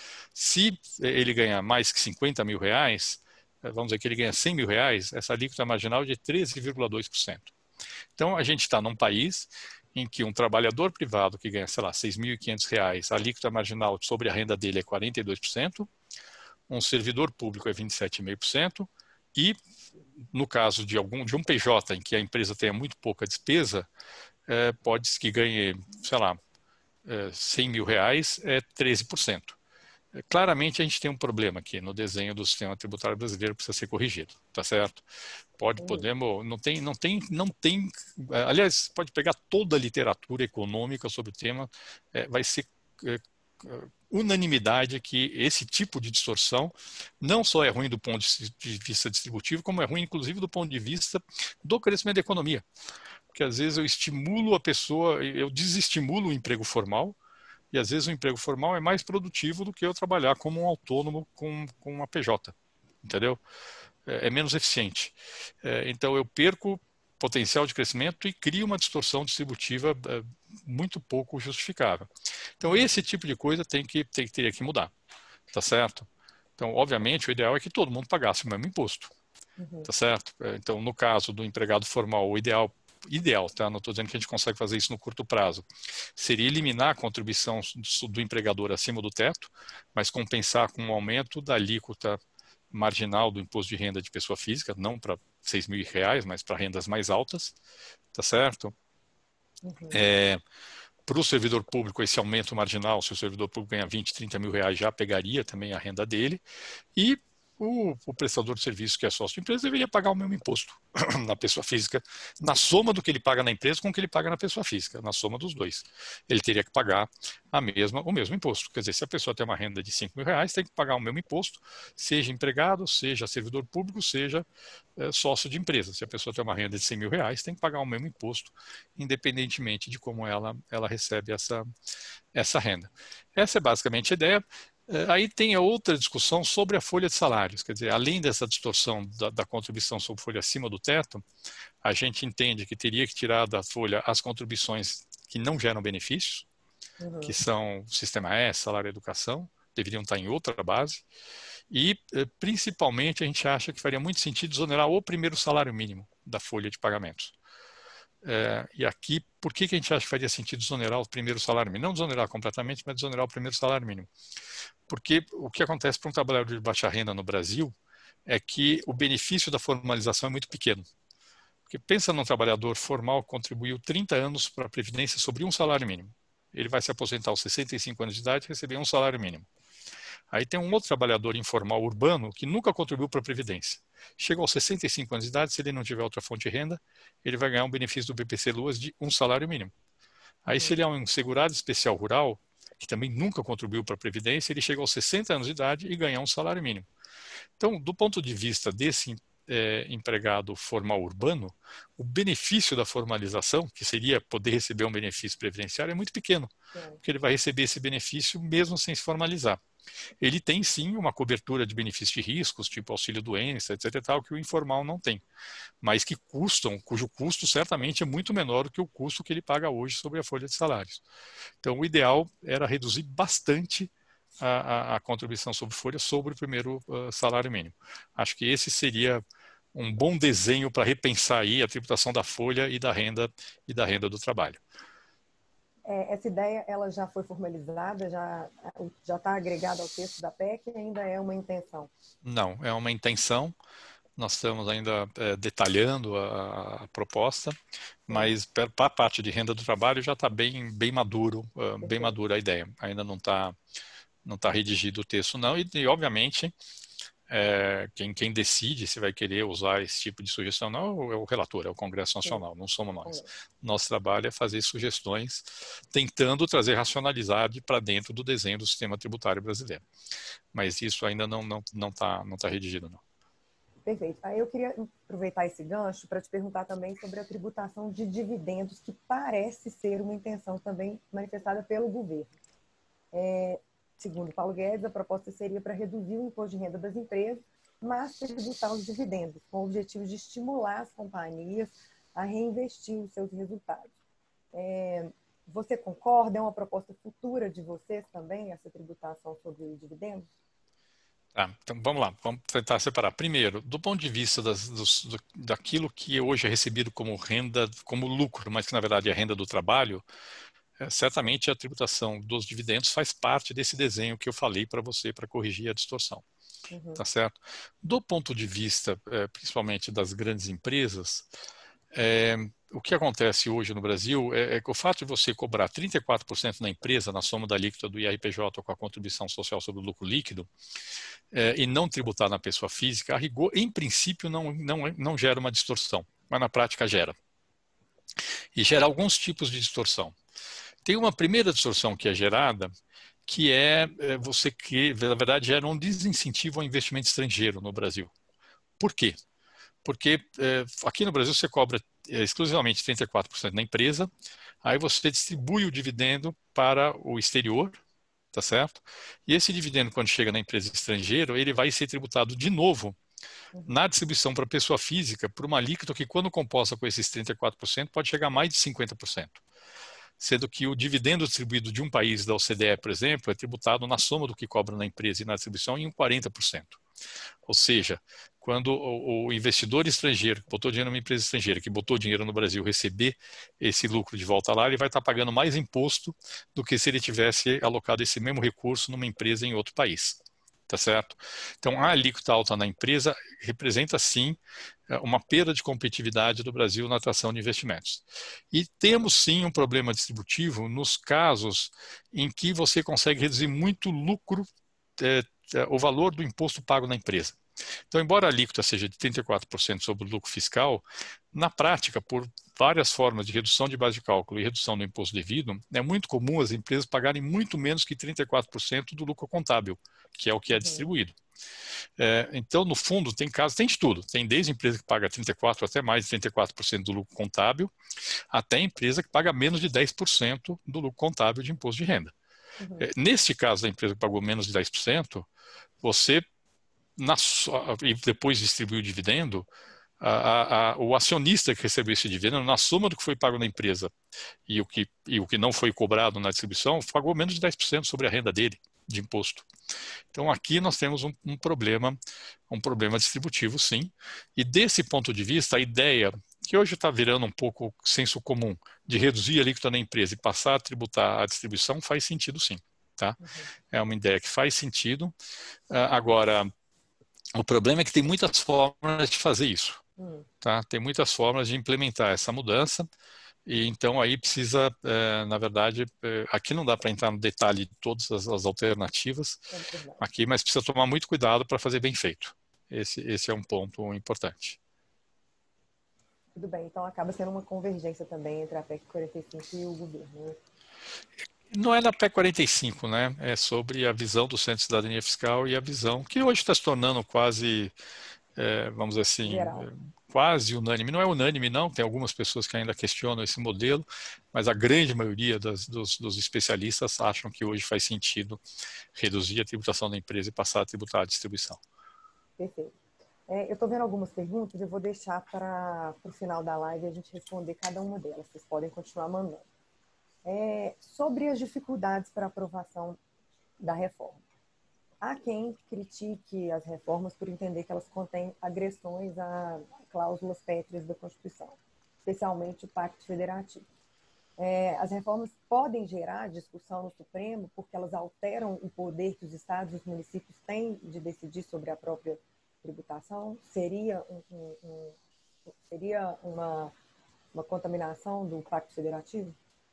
Se ele ganha mais que cinquenta mil reais, vamos dizer que ele ganha cem mil reais, essa alíquota marginal é de treze vírgula dois por cento. Então, a gente está num país em que um trabalhador privado que ganha, sei lá, seis mil e quinhentos reais, a alíquota marginal sobre a renda dele é quarenta e dois por cento, um servidor público é vinte e sete vírgula cinco por cento e, no caso de algum de um P J em que a empresa tenha muito pouca despesa, é, pode que ganhe, sei lá, é, cem mil reais, é treze por cento. É, claramente a gente tem um problema aqui no desenho do sistema tributário brasileiro, precisa ser corrigido, tá certo? Pode, podemos, não tem, não tem, não tem, aliás, pode pegar toda a literatura econômica sobre o tema, é, vai ser é, unanimidade que esse tipo de distorção não só é ruim do ponto de vista distributivo, como é ruim, inclusive, do ponto de vista do crescimento da economia. Porque, às vezes, eu estimulo a pessoa, eu desestimulo o emprego formal, e, às vezes, o emprego formal é mais produtivo do que eu trabalhar como um autônomo com, com uma P J, entendeu? É, é menos eficiente. É, então, eu perco potencial de crescimento e cria uma distorção distributiva é, muito pouco justificável. Então, esse tipo de coisa tem que, tem, teria que mudar, tá certo? Então, obviamente, o ideal é que todo mundo pagasse o mesmo imposto, uhum. Tá certo? Então, no caso do empregado formal, o ideal, ideal, tá? Não estou dizendo que a gente consegue fazer isso no curto prazo, seria eliminar a contribuição do, do empregador acima do teto, mas compensar com um aumento da alíquota marginal do imposto de renda de pessoa física, não para seis mil reais, mas para rendas mais altas, tá certo? Uhum. É, para o servidor público, esse aumento marginal, se o servidor público ganha vinte, trinta mil reais, já pegaria também a renda dele, e o, o prestador de serviço que é sócio de empresa deveria pagar o mesmo imposto na pessoa física, na soma do que ele paga na empresa com o que ele paga na pessoa física, na soma dos dois. Ele teria que pagar a mesma, o mesmo imposto. Quer dizer, se a pessoa tem uma renda de cinco mil reais, tem que pagar o mesmo imposto, seja empregado, seja servidor público, seja é, sócio de empresa. Se a pessoa tem uma renda de cem mil reais, tem que pagar o mesmo imposto, independentemente de como ela, ela recebe essa, essa renda. Essa é basicamente a ideia. Aí tem a outra discussão sobre a folha de salários, quer dizer, além dessa distorção da, da contribuição sobre folha acima do teto, a gente entende que teria que tirar da folha as contribuições que não geram benefícios, uhum. que são Sistema S, Salário e Educação, deveriam estar em outra base, e principalmente a gente acha que faria muito sentido desonerar o primeiro salário mínimo da folha de pagamentos. É, e aqui, por que, que a gente acha que faria sentido desonerar o primeiro salário mínimo? Não desonerar completamente, mas desonerar o primeiro salário mínimo. Porque o que acontece para um trabalhador de baixa renda no Brasil é que o benefício da formalização é muito pequeno. Porque pensa num trabalhador formal que contribuiu trinta anos para a Previdência sobre um salário mínimo. Ele vai se aposentar aos sessenta e cinco anos de idade e receber um salário mínimo. Aí tem um outro trabalhador informal urbano que nunca contribuiu para a Previdência. Chega aos sessenta e cinco anos de idade, se ele não tiver outra fonte de renda, ele vai ganhar um benefício do B P C Luas de um salário mínimo. Aí se ele é um segurado especial rural, que também nunca contribuiu para a Previdência, ele chega aos sessenta anos de idade e ganha um salário mínimo. Então, do ponto de vista desse é, empregado formal urbano, o benefício da formalização, que seria poder receber um benefício previdenciário, é muito pequeno, é. porque ele vai receber esse benefício mesmo sem se formalizar. Ele tem sim uma cobertura de benefícios de riscos, tipo auxílio-doença, etc e tal, que o informal não tem, mas que custam, cujo custo certamente é muito menor do que o custo que ele paga hoje sobre a folha de salários. Então, o ideal era reduzir bastante a, a, a contribuição sobre folha sobre o primeiro uh, salário mínimo. Acho que esse seria um bom desenho para repensar aí a tributação da folha e da renda e da renda do trabalho. É, essa ideia ela já foi formalizada, já já está agregada ao texto da P E C, ainda é uma intenção? Não, é uma intenção. Nós estamos ainda é, detalhando a, a proposta, Sim, mas para a parte de renda do trabalho já está bem, bem maduro, uh, bem perfeito. madura a ideia. Ainda não está não tá redigido o texto, não, e, e obviamente é, quem, quem decide se vai querer usar esse tipo de sugestão não é o relator, é o Congresso Sim, Nacional, não somos nós. Congresso. Nosso trabalho é fazer sugestões, tentando trazer racionalidade para dentro do desenho do sistema tributário brasileiro. Mas isso ainda não não não está não tá redigido, não. Perfeito. Aí eu queria aproveitar esse gancho para te perguntar também sobre a tributação de dividendos, que parece ser uma intenção também manifestada pelo governo. É, segundo Paulo Guedes, a proposta seria para reduzir o imposto de renda das empresas, mas tributar os dividendos, com o objetivo de estimular as companhias a reinvestir os seus resultados. É, você concorda? É uma proposta futura de vocês também, essa tributação sobre dividendos? Tá, então vamos lá, vamos tentar separar. Primeiro, do ponto de vista das, dos, do, daquilo que hoje é recebido como renda, como lucro, mas que na verdade é renda do trabalho, é, certamente a tributação dos dividendos faz parte desse desenho que eu falei para você para corrigir a distorção. Uhum. Tá certo? Do ponto de vista, é, principalmente das grandes empresas, é, o que acontece hoje no Brasil é, é que o fato de você cobrar trinta e quatro por cento na empresa, na soma da alíquota do I R P J com a contribuição social sobre o lucro líquido, é, e não tributar na pessoa física, a rigor, em princípio, não, não, não gera uma distorção, mas na prática gera. E gera alguns tipos de distorção. Tem uma primeira distorção que é gerada, que é, é você que, na verdade, gera um desincentivo ao investimento estrangeiro no Brasil. Por quê? Porque é, aqui no Brasil você cobra é, exclusivamente trinta e quatro por cento na empresa, aí você distribui o dividendo para o exterior, tá certo? E esse dividendo, quando chega na empresa estrangeira, ele vai ser tributado de novo Uhum. na distribuição para pessoa física por uma alíquota que, quando composta com esses trinta e quatro por cento, pode chegar a mais de cinquenta por cento. Sendo que o dividendo distribuído de um país da O C D E, por exemplo, é tributado na soma do que cobra na empresa e na distribuição em quarenta por cento. Ou seja, quando o investidor estrangeiro que botou dinheiro numa empresa estrangeira, que botou dinheiro no Brasil, receber esse lucro de volta lá, ele vai estar pagando mais imposto do que se ele tivesse alocado esse mesmo recurso numa empresa em outro país. Tá certo? Então, a alíquota alta na empresa representa, sim, uma perda de competitividade do Brasil na atração de investimentos. E temos, sim, um problema distributivo nos casos em que você consegue reduzir muito lucro, é, o valor do imposto pago na empresa. Então, embora a alíquota seja de trinta e quatro por cento sobre o lucro fiscal, na prática, por várias formas de redução de base de cálculo e redução do imposto devido, é muito comum as empresas pagarem muito menos que trinta e quatro por cento do lucro contábil, que é o que é Uhum. distribuído. É, então, no fundo, tem casos, tem de tudo. Tem desde empresa que paga trinta e quatro por cento até mais de trinta e quatro por cento do lucro contábil, até empresa que paga menos de dez por cento do lucro contábil de imposto de renda. Uhum. É, neste caso da empresa que pagou menos de dez por cento, você, na, e depois distribuiu o dividendo, a, a, a, o acionista que recebeu esse dividendo, na soma do que foi pago na empresa e o que, e o que não foi cobrado na distribuição, pagou menos de dez por cento sobre a renda dele de imposto. Então aqui nós temos um, um problema, um problema distributivo, sim. E desse ponto de vista, a ideia que hoje está virando um pouco senso comum de reduzir a alíquota na empresa e passar a tributar a distribuição faz sentido, sim. Tá? Uhum. É uma ideia que faz sentido. Uh, agora, o problema é que tem muitas formas de fazer isso. Uhum. Tá? Tem muitas formas de implementar essa mudança. E então aí precisa, é, na verdade, é, aqui não dá para entrar no detalhe de todas as, as alternativas É verdade. aqui, mas precisa tomar muito cuidado para fazer bem feito. Esse, esse é um ponto importante. Tudo bem, então acaba sendo uma convergência também entre a P E C quarenta e cinco e o governo, né? Não é na P E C quarenta e cinco, né? É sobre a visão do Centro de Cidadania Fiscal e a visão que hoje está se tornando quase, é, vamos dizer assim, Geral. quase unânime. Não é unânime, não, tem algumas pessoas que ainda questionam esse modelo, mas a grande maioria das, dos, dos especialistas acham que hoje faz sentido reduzir a tributação da empresa e passar a tributar a distribuição. Perfeito. É, eu estou vendo algumas perguntas, eu vou deixar para o final da live a gente responder cada uma delas. Vocês podem continuar mandando. É, sobre as dificuldades para aprovação da reforma. Há quem critique as reformas por entender que elas contêm agressões a cláusulas pétreas da Constituição, especialmente o Pacto Federativo. É, as reformas podem gerar discussão no Supremo porque elas alteram o poder que os estados e os municípios têm de decidir sobre a própria tributação? Seria, um, um, um, seria uma, uma contaminação do Pacto Federativo?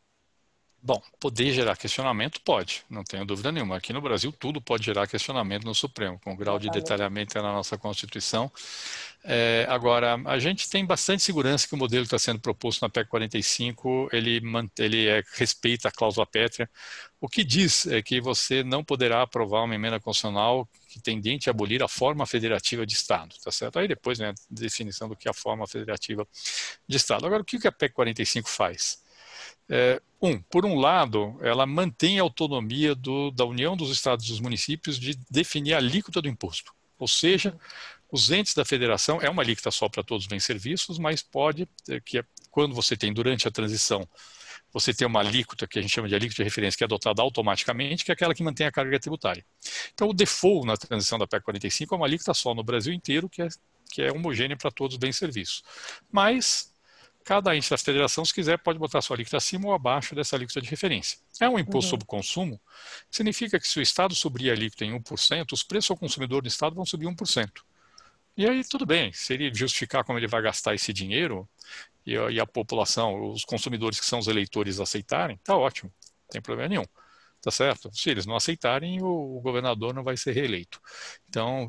Bom, poder gerar questionamento pode, não tenho dúvida nenhuma. Aqui no Brasil tudo pode gerar questionamento no Supremo, com o grau de detalhamento na nossa Constituição. É, agora, a gente tem bastante segurança que o modelo que está sendo proposto na P E C quarenta e cinco, ele, ele é, respeita a cláusula pétrea. O que diz é que você não poderá aprovar uma emenda constitucional que tendente a abolir a forma federativa de Estado, tá certo? Aí depois, né, a definição do que é a forma federativa de Estado. Agora, o que a P E C quarenta e cinco faz? É, um, por um lado, ela mantém a autonomia do, da União dos Estados e dos Municípios de definir a alíquota do imposto. Ou seja, os entes da federação, é uma alíquota só para todos os bens e serviços, mas pode, que é, quando você tem, durante a transição, você tem uma alíquota, que a gente chama de alíquota de referência, que é adotada automaticamente, que é aquela que mantém a carga tributária. Então, o default na transição da P E C quarenta e cinco é uma alíquota só no Brasil inteiro, que é, que é homogênea para todos os bens e serviços. Mas cada ente da federação, se quiser, pode botar sua alíquota acima ou abaixo dessa alíquota de referência. É um imposto uhum. sobre consumo, significa que se o Estado subir a alíquota em um por cento, os preços ao consumidor do Estado vão subir um por cento. E aí tudo bem, se ele justificar como ele vai gastar esse dinheiro, e a, e a população, os consumidores que são os eleitores aceitarem, tá ótimo, não tem problema nenhum. Tá certo? Se eles não aceitarem, o, o governador não vai ser reeleito. Então,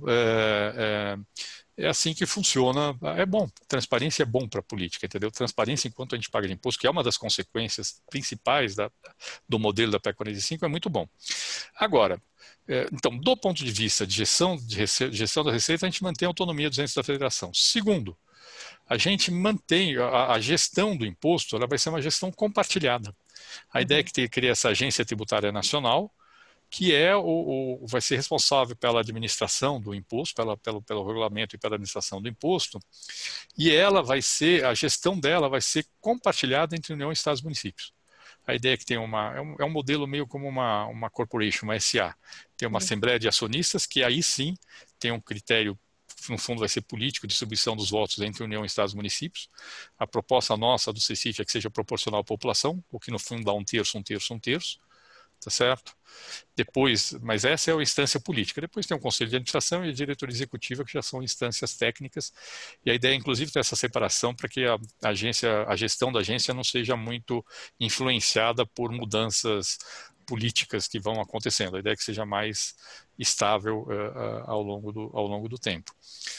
é, é, é assim que funciona. É bom, transparência é bom para a política, entendeu? Transparência enquanto a gente paga de imposto, que é uma das consequências principais da, do modelo da P E C quarenta e cinco, é muito bom. Agora, é, então, do ponto de vista de gestão, de rece, gestão da receita, a gente mantém a autonomia dos entes da federação. Segundo, a gente mantém a, a gestão do imposto, ela vai ser uma gestão compartilhada. A uhum. ideia é que tem, cria essa agência tributária nacional, que é o, o, vai ser responsável pela administração do imposto, pela, pelo, pelo regulamento e pela administração do imposto, e ela vai ser, a gestão dela vai ser compartilhada entre União, Estados e municípios. A ideia é que tem uma, é um, é um modelo meio como uma, uma corporation, uma S A. Tem uma uhum. assembleia de acionistas que aí sim tem um critério, no fundo vai ser político, distribuição dos votos entre União, Estados e municípios. A proposta nossa do CECIF é que seja proporcional à população, o que no fundo dá um terço, um terço, um terço, tá certo? Depois, mas essa é a instância política. Depois tem o Conselho de Administração e a Diretoria Executiva, que já são instâncias técnicas, e a ideia, inclusive, é essa separação para que a agência, a gestão da agência não seja muito influenciada por mudanças políticas que vão acontecendo. A ideia é que seja mais estável uh, uh, ao, longo do, ao longo do tempo.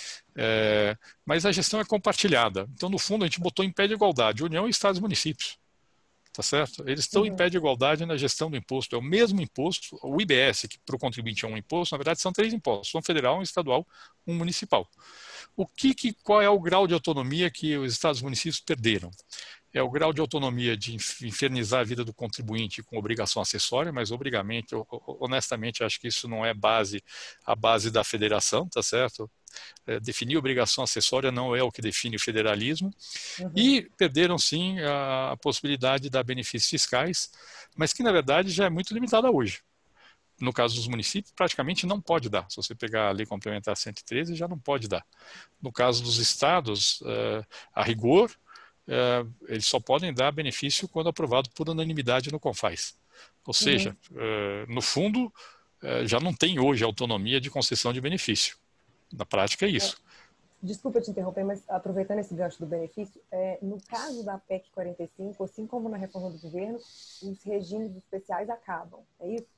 É, mas a gestão é compartilhada. Então, no fundo, a gente botou em pé de igualdade União, Estados e municípios. Tá certo? Eles estão uhum. em pé de igualdade na gestão do imposto. É o mesmo imposto, o I B S, que para o contribuinte é um imposto, na verdade são três impostos, um federal, um estadual, um municipal. O que, que, qual é o grau de autonomia que os estados e municípios perderam? É o grau de autonomia de infernizar a vida do contribuinte com obrigação acessória, mas obligamente, honestamente, acho que isso não é base, a base da federação, tá certo? É, definir obrigação acessória não é o que define o federalismo, uhum. e perderam sim a, a possibilidade de dar benefícios fiscais, mas que na verdade já é muito limitada hoje. No caso dos municípios, praticamente não pode dar. Se você pegar a Lei Complementar cento e treze, já não pode dar. No caso dos estados, uh, a rigor, uh, eles só podem dar benefício quando aprovado por unanimidade no CONFAS. Ou seja, uhum. uh, no fundo, uh, já não tem hoje autonomia de concessão de benefício. Na prática é isso. Desculpa te interromper, mas aproveitando esse gancho do benefício, é, no caso da P E C quarenta e cinco, assim como na reforma do governo, os regimes especiais acabam, é isso?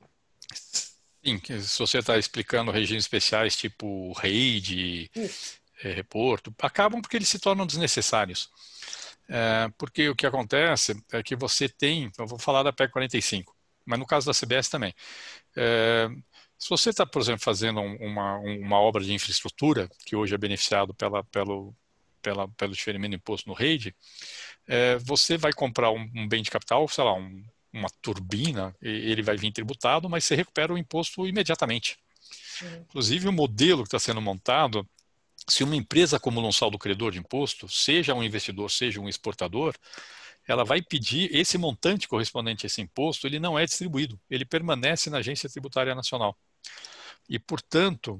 Sim, se você está explicando regimes especiais tipo REID, é, reporto, acabam porque eles se tornam desnecessários. É, porque o que acontece é que você tem, eu vou falar da P E C quarenta e cinco, mas no caso da C B S também, é, se você está, por exemplo, fazendo uma, uma obra de infraestrutura, que hoje é beneficiado pela, pelo, pela, pelo diferimento do imposto no REID, é, você vai comprar um, um bem de capital, sei lá, um, uma turbina, ele vai vir tributado, mas você recupera o imposto imediatamente. Uhum. Inclusive, o modelo que está sendo montado, se uma empresa acumula um saldo credor de imposto, seja um investidor, seja um exportador, ela vai pedir esse montante correspondente a esse imposto, ele não é distribuído, ele permanece na Agência Tributária Nacional. E, portanto,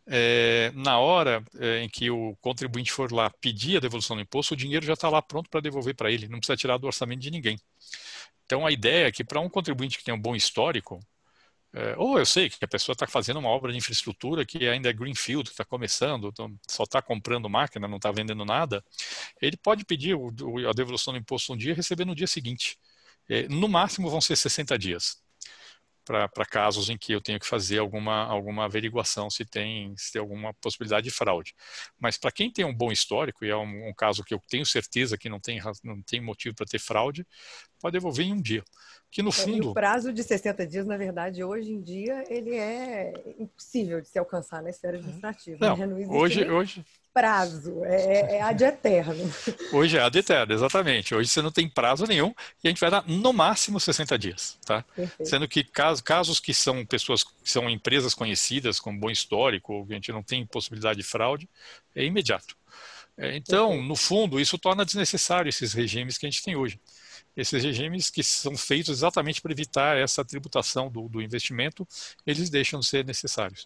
é, na hora é, em que o contribuinte for lá pedir a devolução do imposto, o dinheiro já está lá pronto para devolver para ele, não precisa tirar do orçamento de ninguém. Então, a ideia é que para um contribuinte que tem um bom histórico, é, ou eu sei que a pessoa está fazendo uma obra de infraestrutura que ainda é greenfield, que está começando, então só está comprando máquina, não está vendendo nada, ele pode pedir o, o, a devolução do imposto um dia e receber no dia seguinte. É, no máximo vão ser sessenta dias, para casos em que eu tenho que fazer alguma, alguma averiguação se tem, se tem alguma possibilidade de fraude. Mas para quem tem um bom histórico, e é um, um caso que eu tenho certeza que não tem, não tem motivo para ter fraude, pode devolver em um dia. Que no É, e o fundo... prazo de sessenta dias, na verdade, hoje em dia, ele é impossível de se alcançar na esfera administrativa, Não, né? Não existe hoje, nem hoje, prazo, é, é ad eterno. hoje é ad eterno, exatamente. Hoje você não tem prazo nenhum e a gente vai dar no máximo sessenta dias, tá? Perfeito. Sendo que casos, casos que são pessoas, que são empresas conhecidas com bom histórico, ou que a gente não tem possibilidade de fraude, é imediato. É, Então, Perfeito. no fundo, isso torna desnecessário esses regimes que a gente tem hoje. Esses regimes que são feitos exatamente para evitar essa tributação do, do investimento, eles deixam de ser necessários.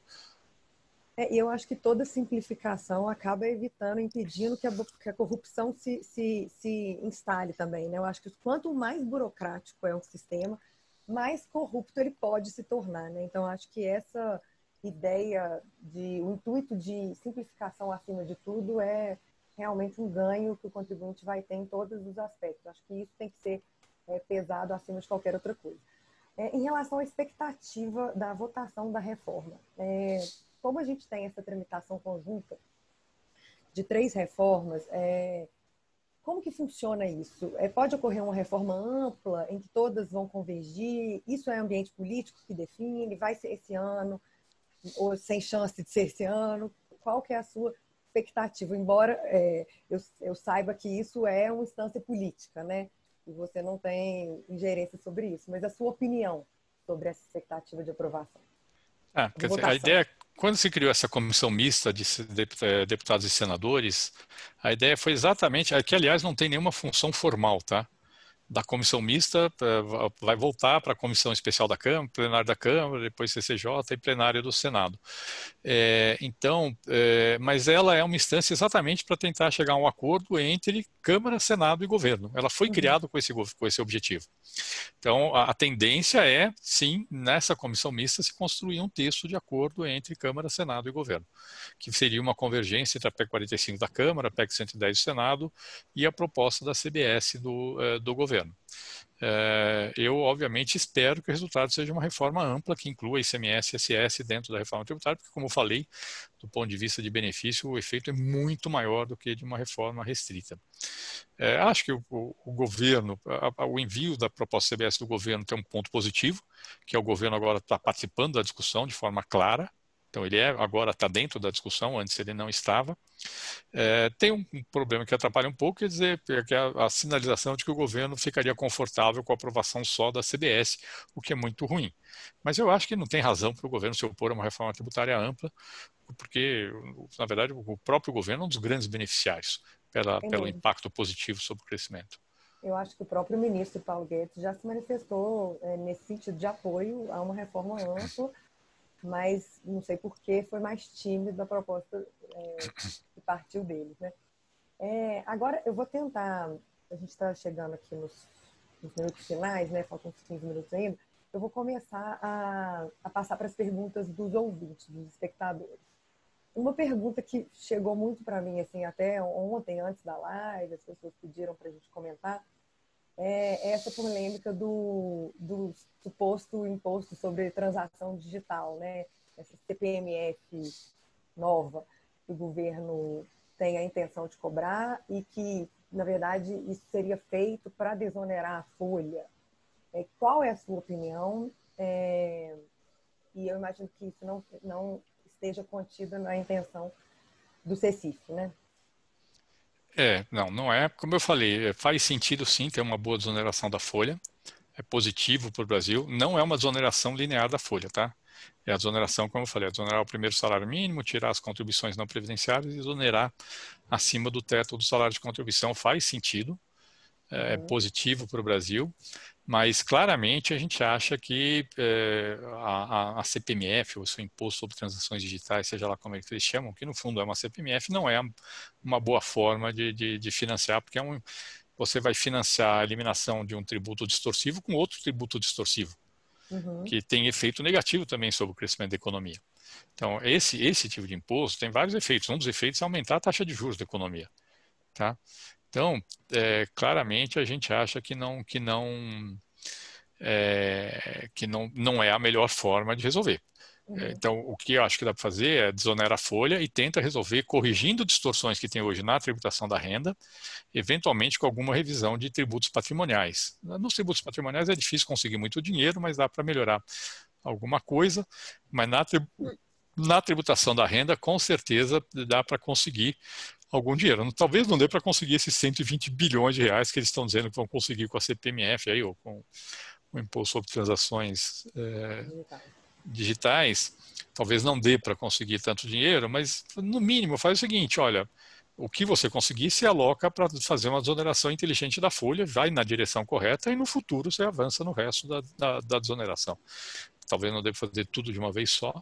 É, e eu acho que toda simplificação acaba evitando, impedindo que a, que a corrupção se, se, se instale também, né? Eu acho que quanto mais burocrático é um sistema, mais corrupto ele pode se tornar, né? Então, acho que essa ideia de, o intuito de simplificação acima de tudo é realmente um ganho que o contribuinte vai ter em todos os aspectos. Acho que isso tem que ser é, pesado acima de qualquer outra coisa. É, em relação à expectativa da votação da reforma, é, como a gente tem essa tramitação conjunta de três reformas, é, como que funciona isso? É, pode ocorrer uma reforma ampla em que todas vão convergir? Isso é ambiente político que define? Vai ser esse ano? Ou sem chance de ser esse ano? Qual que é a sua expectativa? Embora é, eu, eu saiba que isso é uma instância política, né? E você não tem ingerência sobre isso. Mas a sua opinião sobre essa expectativa de aprovação, Ah, de quer dizer, a votação? ideia, quando se criou essa comissão mista de deputados e senadores, a ideia foi exatamente, que aliás não tem nenhuma função formal, tá? Da comissão mista vai voltar para a comissão especial da Câmara, plenário da Câmara, depois C C J e plenário do Senado. É, então, é, mas ela é uma instância exatamente para tentar chegar a um acordo entre Câmara, Senado e governo. Ela foi Uhum. criada com esse, com esse objetivo. Então, a, a tendência é, sim, nessa comissão mista se construir um texto de acordo entre Câmara, Senado e governo, que seria uma convergência entre a P E C quarenta e cinco da Câmara, a P E C cento e dez do Senado e a proposta da C B S do, eh, do governo. É, eu, obviamente, espero que o resultado seja uma reforma ampla que inclua I C M S e I S S dentro da reforma tributária, porque, como eu falei, do ponto de vista de benefício, o efeito é muito maior do que de uma reforma restrita. É, acho que o, o, o governo, a, a, o envio da proposta C B S do governo tem um ponto positivo, que é o governo agora está participando da discussão de forma clara. Então, ele é, agora está dentro da discussão, antes ele não estava. É, tem um, um problema que atrapalha um pouco, quer dizer, que é a, a sinalização de que o governo ficaria confortável com a aprovação só da C B S, o que é muito ruim. Mas eu acho que não tem razão para o governo se opor a uma reforma tributária ampla, porque, na verdade, o próprio governo é um dos grandes beneficiários pela, Sem pelo dúvida. impacto positivo sobre o crescimento. Eu acho que o próprio ministro Paulo Guedes já se manifestou é, nesse sentido de apoio a uma reforma ampla, mas não sei por que foi mais tímido a proposta é, que partiu dele, né? É, agora eu vou tentar, a gente está chegando aqui nos, nos minutos finais, né? Faltam uns quinze minutos ainda. Eu vou começar a, a passar para as perguntas dos ouvintes, dos espectadores. Uma pergunta que chegou muito para mim, assim, até ontem, antes da live, as pessoas pediram para a gente comentar, é essa polêmica do, do suposto imposto sobre transação digital, né? Essa C P M F nova que o governo tem a intenção de cobrar e que, na verdade, isso seria feito para desonerar a folha. É, qual é a sua opinião? É, e eu imagino que isso não, não esteja contido na intenção do CECIF, né? É, não, não é. Como eu falei, faz sentido sim ter uma boa desoneração da folha. É positivo para o Brasil. Não é uma desoneração linear da folha, tá? É a desoneração, como eu falei, é desonerar o primeiro salário mínimo, tirar as contribuições não previdenciárias e desonerar acima do teto do salário de contribuição. Faz sentido, é Uhum. positivo para o Brasil, mas claramente a gente acha que é, a, a C P M F, ou o seu Imposto sobre Transações Digitais, seja lá como é que eles chamam, que no fundo é uma C P M F, não é uma boa forma de, de, de financiar, porque é um, você vai financiar a eliminação de um tributo distorsivo com outro tributo distorsivo, uhum. que tem efeito negativo também sobre o crescimento da economia. Então, esse, esse tipo de imposto tem vários efeitos. Um dos efeitos é aumentar a taxa de juros da economia. Tá? Então, é, claramente, a gente acha que não, que não, é, que não, não é a melhor forma de resolver. Uhum. Então, o que eu acho que dá para fazer é desonerar a folha e tenta resolver corrigindo distorções que tem hoje na tributação da renda, eventualmente com alguma revisão de tributos patrimoniais. Nos tributos patrimoniais é difícil conseguir muito dinheiro, mas dá para melhorar alguma coisa. Mas na, tri... na tributação da renda, com certeza, dá para conseguir algum dinheiro. Talvez não dê para conseguir esses cento e vinte bilhões de reais que eles estão dizendo que vão conseguir com a C P M F aí, ou com o Imposto sobre Transações é, digitais. Talvez não dê para conseguir tanto dinheiro, mas no mínimo faz o seguinte, olha, o que você conseguir se aloca para fazer uma desoneração inteligente da folha, vai na direção correta e no futuro você avança no resto da, da, da desoneração. Talvez não deva fazer tudo de uma vez só,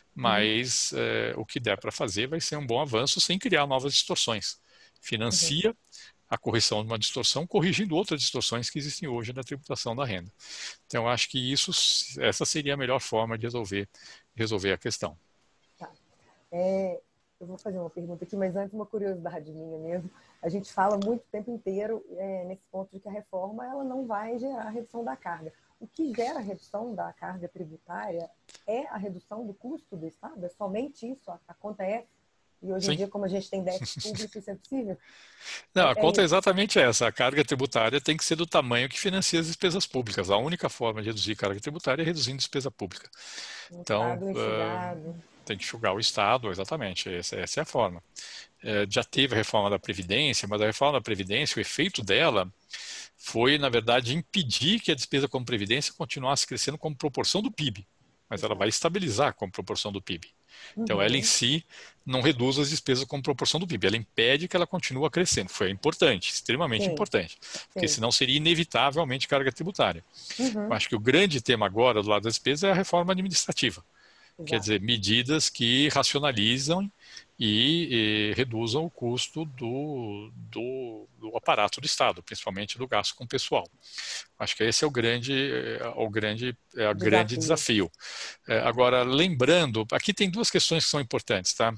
mas uhum. é, o que der para fazer vai ser um bom avanço sem criar novas distorções. Financia uhum. a correção de uma distorção, corrigindo outras distorções que existem hoje na tributação da renda. Então, acho que isso, essa seria a melhor forma de resolver, resolver a questão. Tá. É, eu vou fazer uma pergunta aqui, mas antes uma curiosidade minha mesmo. A gente fala muito o tempo inteiro é, nesse ponto de que a reforma ela não vai gerar redução da carga. O que gera a redução da carga tributária é a redução do custo do Estado? É somente isso? A conta é essa? E hoje Sim. em dia, como a gente tem déficit público, isso é possível? Não, é, a conta é, é exatamente essa. A carga tributária tem que ser do tamanho que financia as despesas públicas. A única forma de reduzir carga tributária é reduzindo despesa pública. Um então, Estado enxugado. Uh, tem que enxugar o Estado, exatamente. Essa, essa é a forma. Uh, já teve a reforma da Previdência, mas a reforma da Previdência, o efeito dela foi, na verdade, impedir que a despesa como Previdência continuasse crescendo como proporção do P I B. Mas ela vai estabilizar como proporção do P I B. Então, uhum. ela em si não reduz as despesas como proporção do P I B. Ela impede que ela continue crescendo. Foi importante, extremamente Sim. importante. Porque Sim. senão seria inevitavelmente carga tributária. Uhum. Eu acho que o grande tema agora do lado das despesas é a reforma administrativa. Exato. Quer dizer, medidas que racionalizam e, e reduzam o custo do, do, do aparato do Estado, principalmente do gasto com o pessoal. Acho que esse é o grande, o grande, é o desafio. grande desafio. É, agora, lembrando, aqui tem duas questões que são importantes, tá?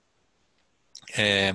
É,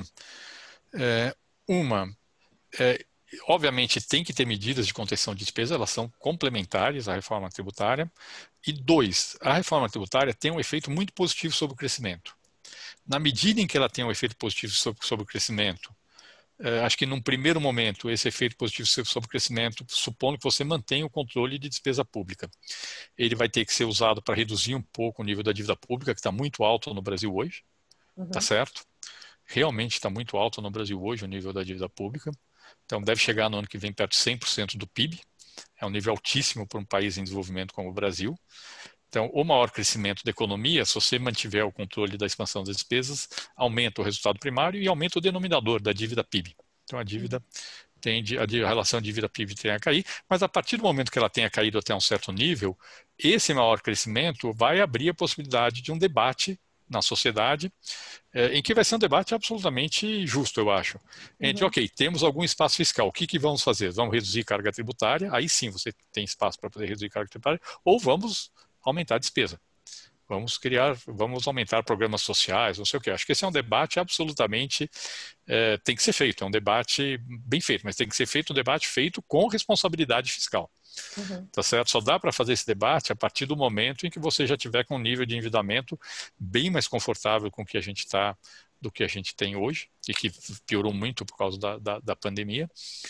é, uma, é, obviamente tem que ter medidas de contenção de despesa, elas são complementares à reforma tributária. E dois, a reforma tributária tem um efeito muito positivo sobre o crescimento. Na medida em que ela tem um efeito positivo sobre, sobre o crescimento, eh, acho que num primeiro momento esse efeito positivo sobre o crescimento, supondo que você mantenha o controle de despesa pública, ele vai ter que ser usado para reduzir um pouco o nível da dívida pública, que está muito alto no Brasil hoje, uhum. tá certo? Realmente está muito alto no Brasil hoje o nível da dívida pública, então deve chegar no ano que vem perto de cem por cento do P I B, é um nível altíssimo para um país em desenvolvimento como o Brasil. Então, o maior crescimento da economia, se você mantiver o controle da expansão das despesas, aumenta o resultado primário e aumenta o denominador da dívida P I B. Então, a dívida tende, a relação dívida P I B tem a cair, mas a partir do momento que ela tenha caído até um certo nível, esse maior crescimento vai abrir a possibilidade de um debate na sociedade, eh, em que vai ser um debate absolutamente justo, eu acho. Entre, uhum. ok, temos algum espaço fiscal, o que, que vamos fazer? Vamos reduzir carga tributária, aí sim você tem espaço para poder reduzir carga tributária, ou vamos aumentar a despesa. Vamos criar, vamos aumentar programas sociais, não sei o quê. Acho que esse é um debate absolutamente, é, tem que ser feito, é um debate bem feito, mas tem que ser feito um debate feito com responsabilidade fiscal. Uhum. Tá certo? Só dá para fazer esse debate a partir do momento em que você já tiver com um nível de endividamento bem mais confortável com o que a gente está, do que a gente tem hoje, e que piorou muito por causa da, da, da pandemia.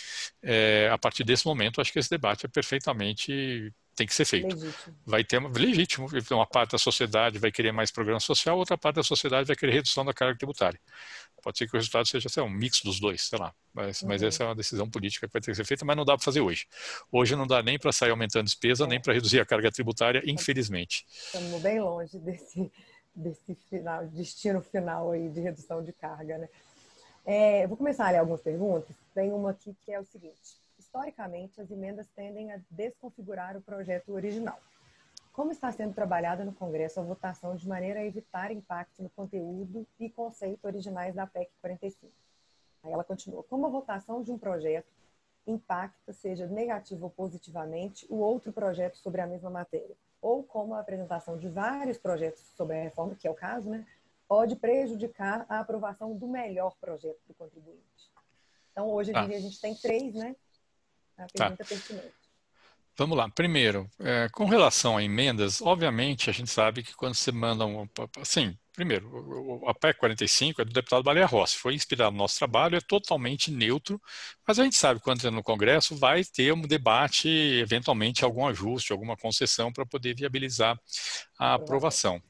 É, a partir desse momento, acho que esse debate é perfeitamente, tem que ser feito. Legítimo. Vai ter uma, legítimo, uma parte da sociedade vai querer mais programa social, outra parte da sociedade vai querer redução da carga tributária. Pode ser que o resultado seja, sei lá, um mix dos dois, sei lá. Mas, uhum. mas essa é uma decisão política que vai ter que ser feita, mas não dá para fazer hoje. Hoje não dá nem para sair aumentando despesa, é. nem para reduzir a carga tributária, infelizmente. Estamos bem longe desse, desse final, destino final aí de redução de carga, né? É, vou começar a ler algumas perguntas. Tem uma aqui que é o seguinte. Historicamente, as emendas tendem a desconfigurar o projeto original. Como está sendo trabalhada no Congresso a votação de maneira a evitar impacto no conteúdo e conceito originais da P E C quarenta e cinco? Aí ela continua. Como a votação de um projeto impacta, seja negativo ou positivamente, o outro projeto sobre a mesma matéria. Ou como a apresentação de vários projetos sobre a reforma, que é o caso, né, pode prejudicar a aprovação do melhor projeto do contribuinte. Então, hoje em Tá. dia, a gente tem três, né? A pergunta Tá. pertinente. Vamos lá. Primeiro, é, com relação a emendas, obviamente a gente sabe que quando você manda um... Assim, primeiro, o- o- a P E C quarenta e cinco é do deputado Baleia Rossi, foi inspirado no nosso trabalho, é totalmente neutro, mas a gente sabe que quando entra no Congresso vai ter um debate, eventualmente algum ajuste, alguma concessão para poder viabilizar a Aprovação. aprovação.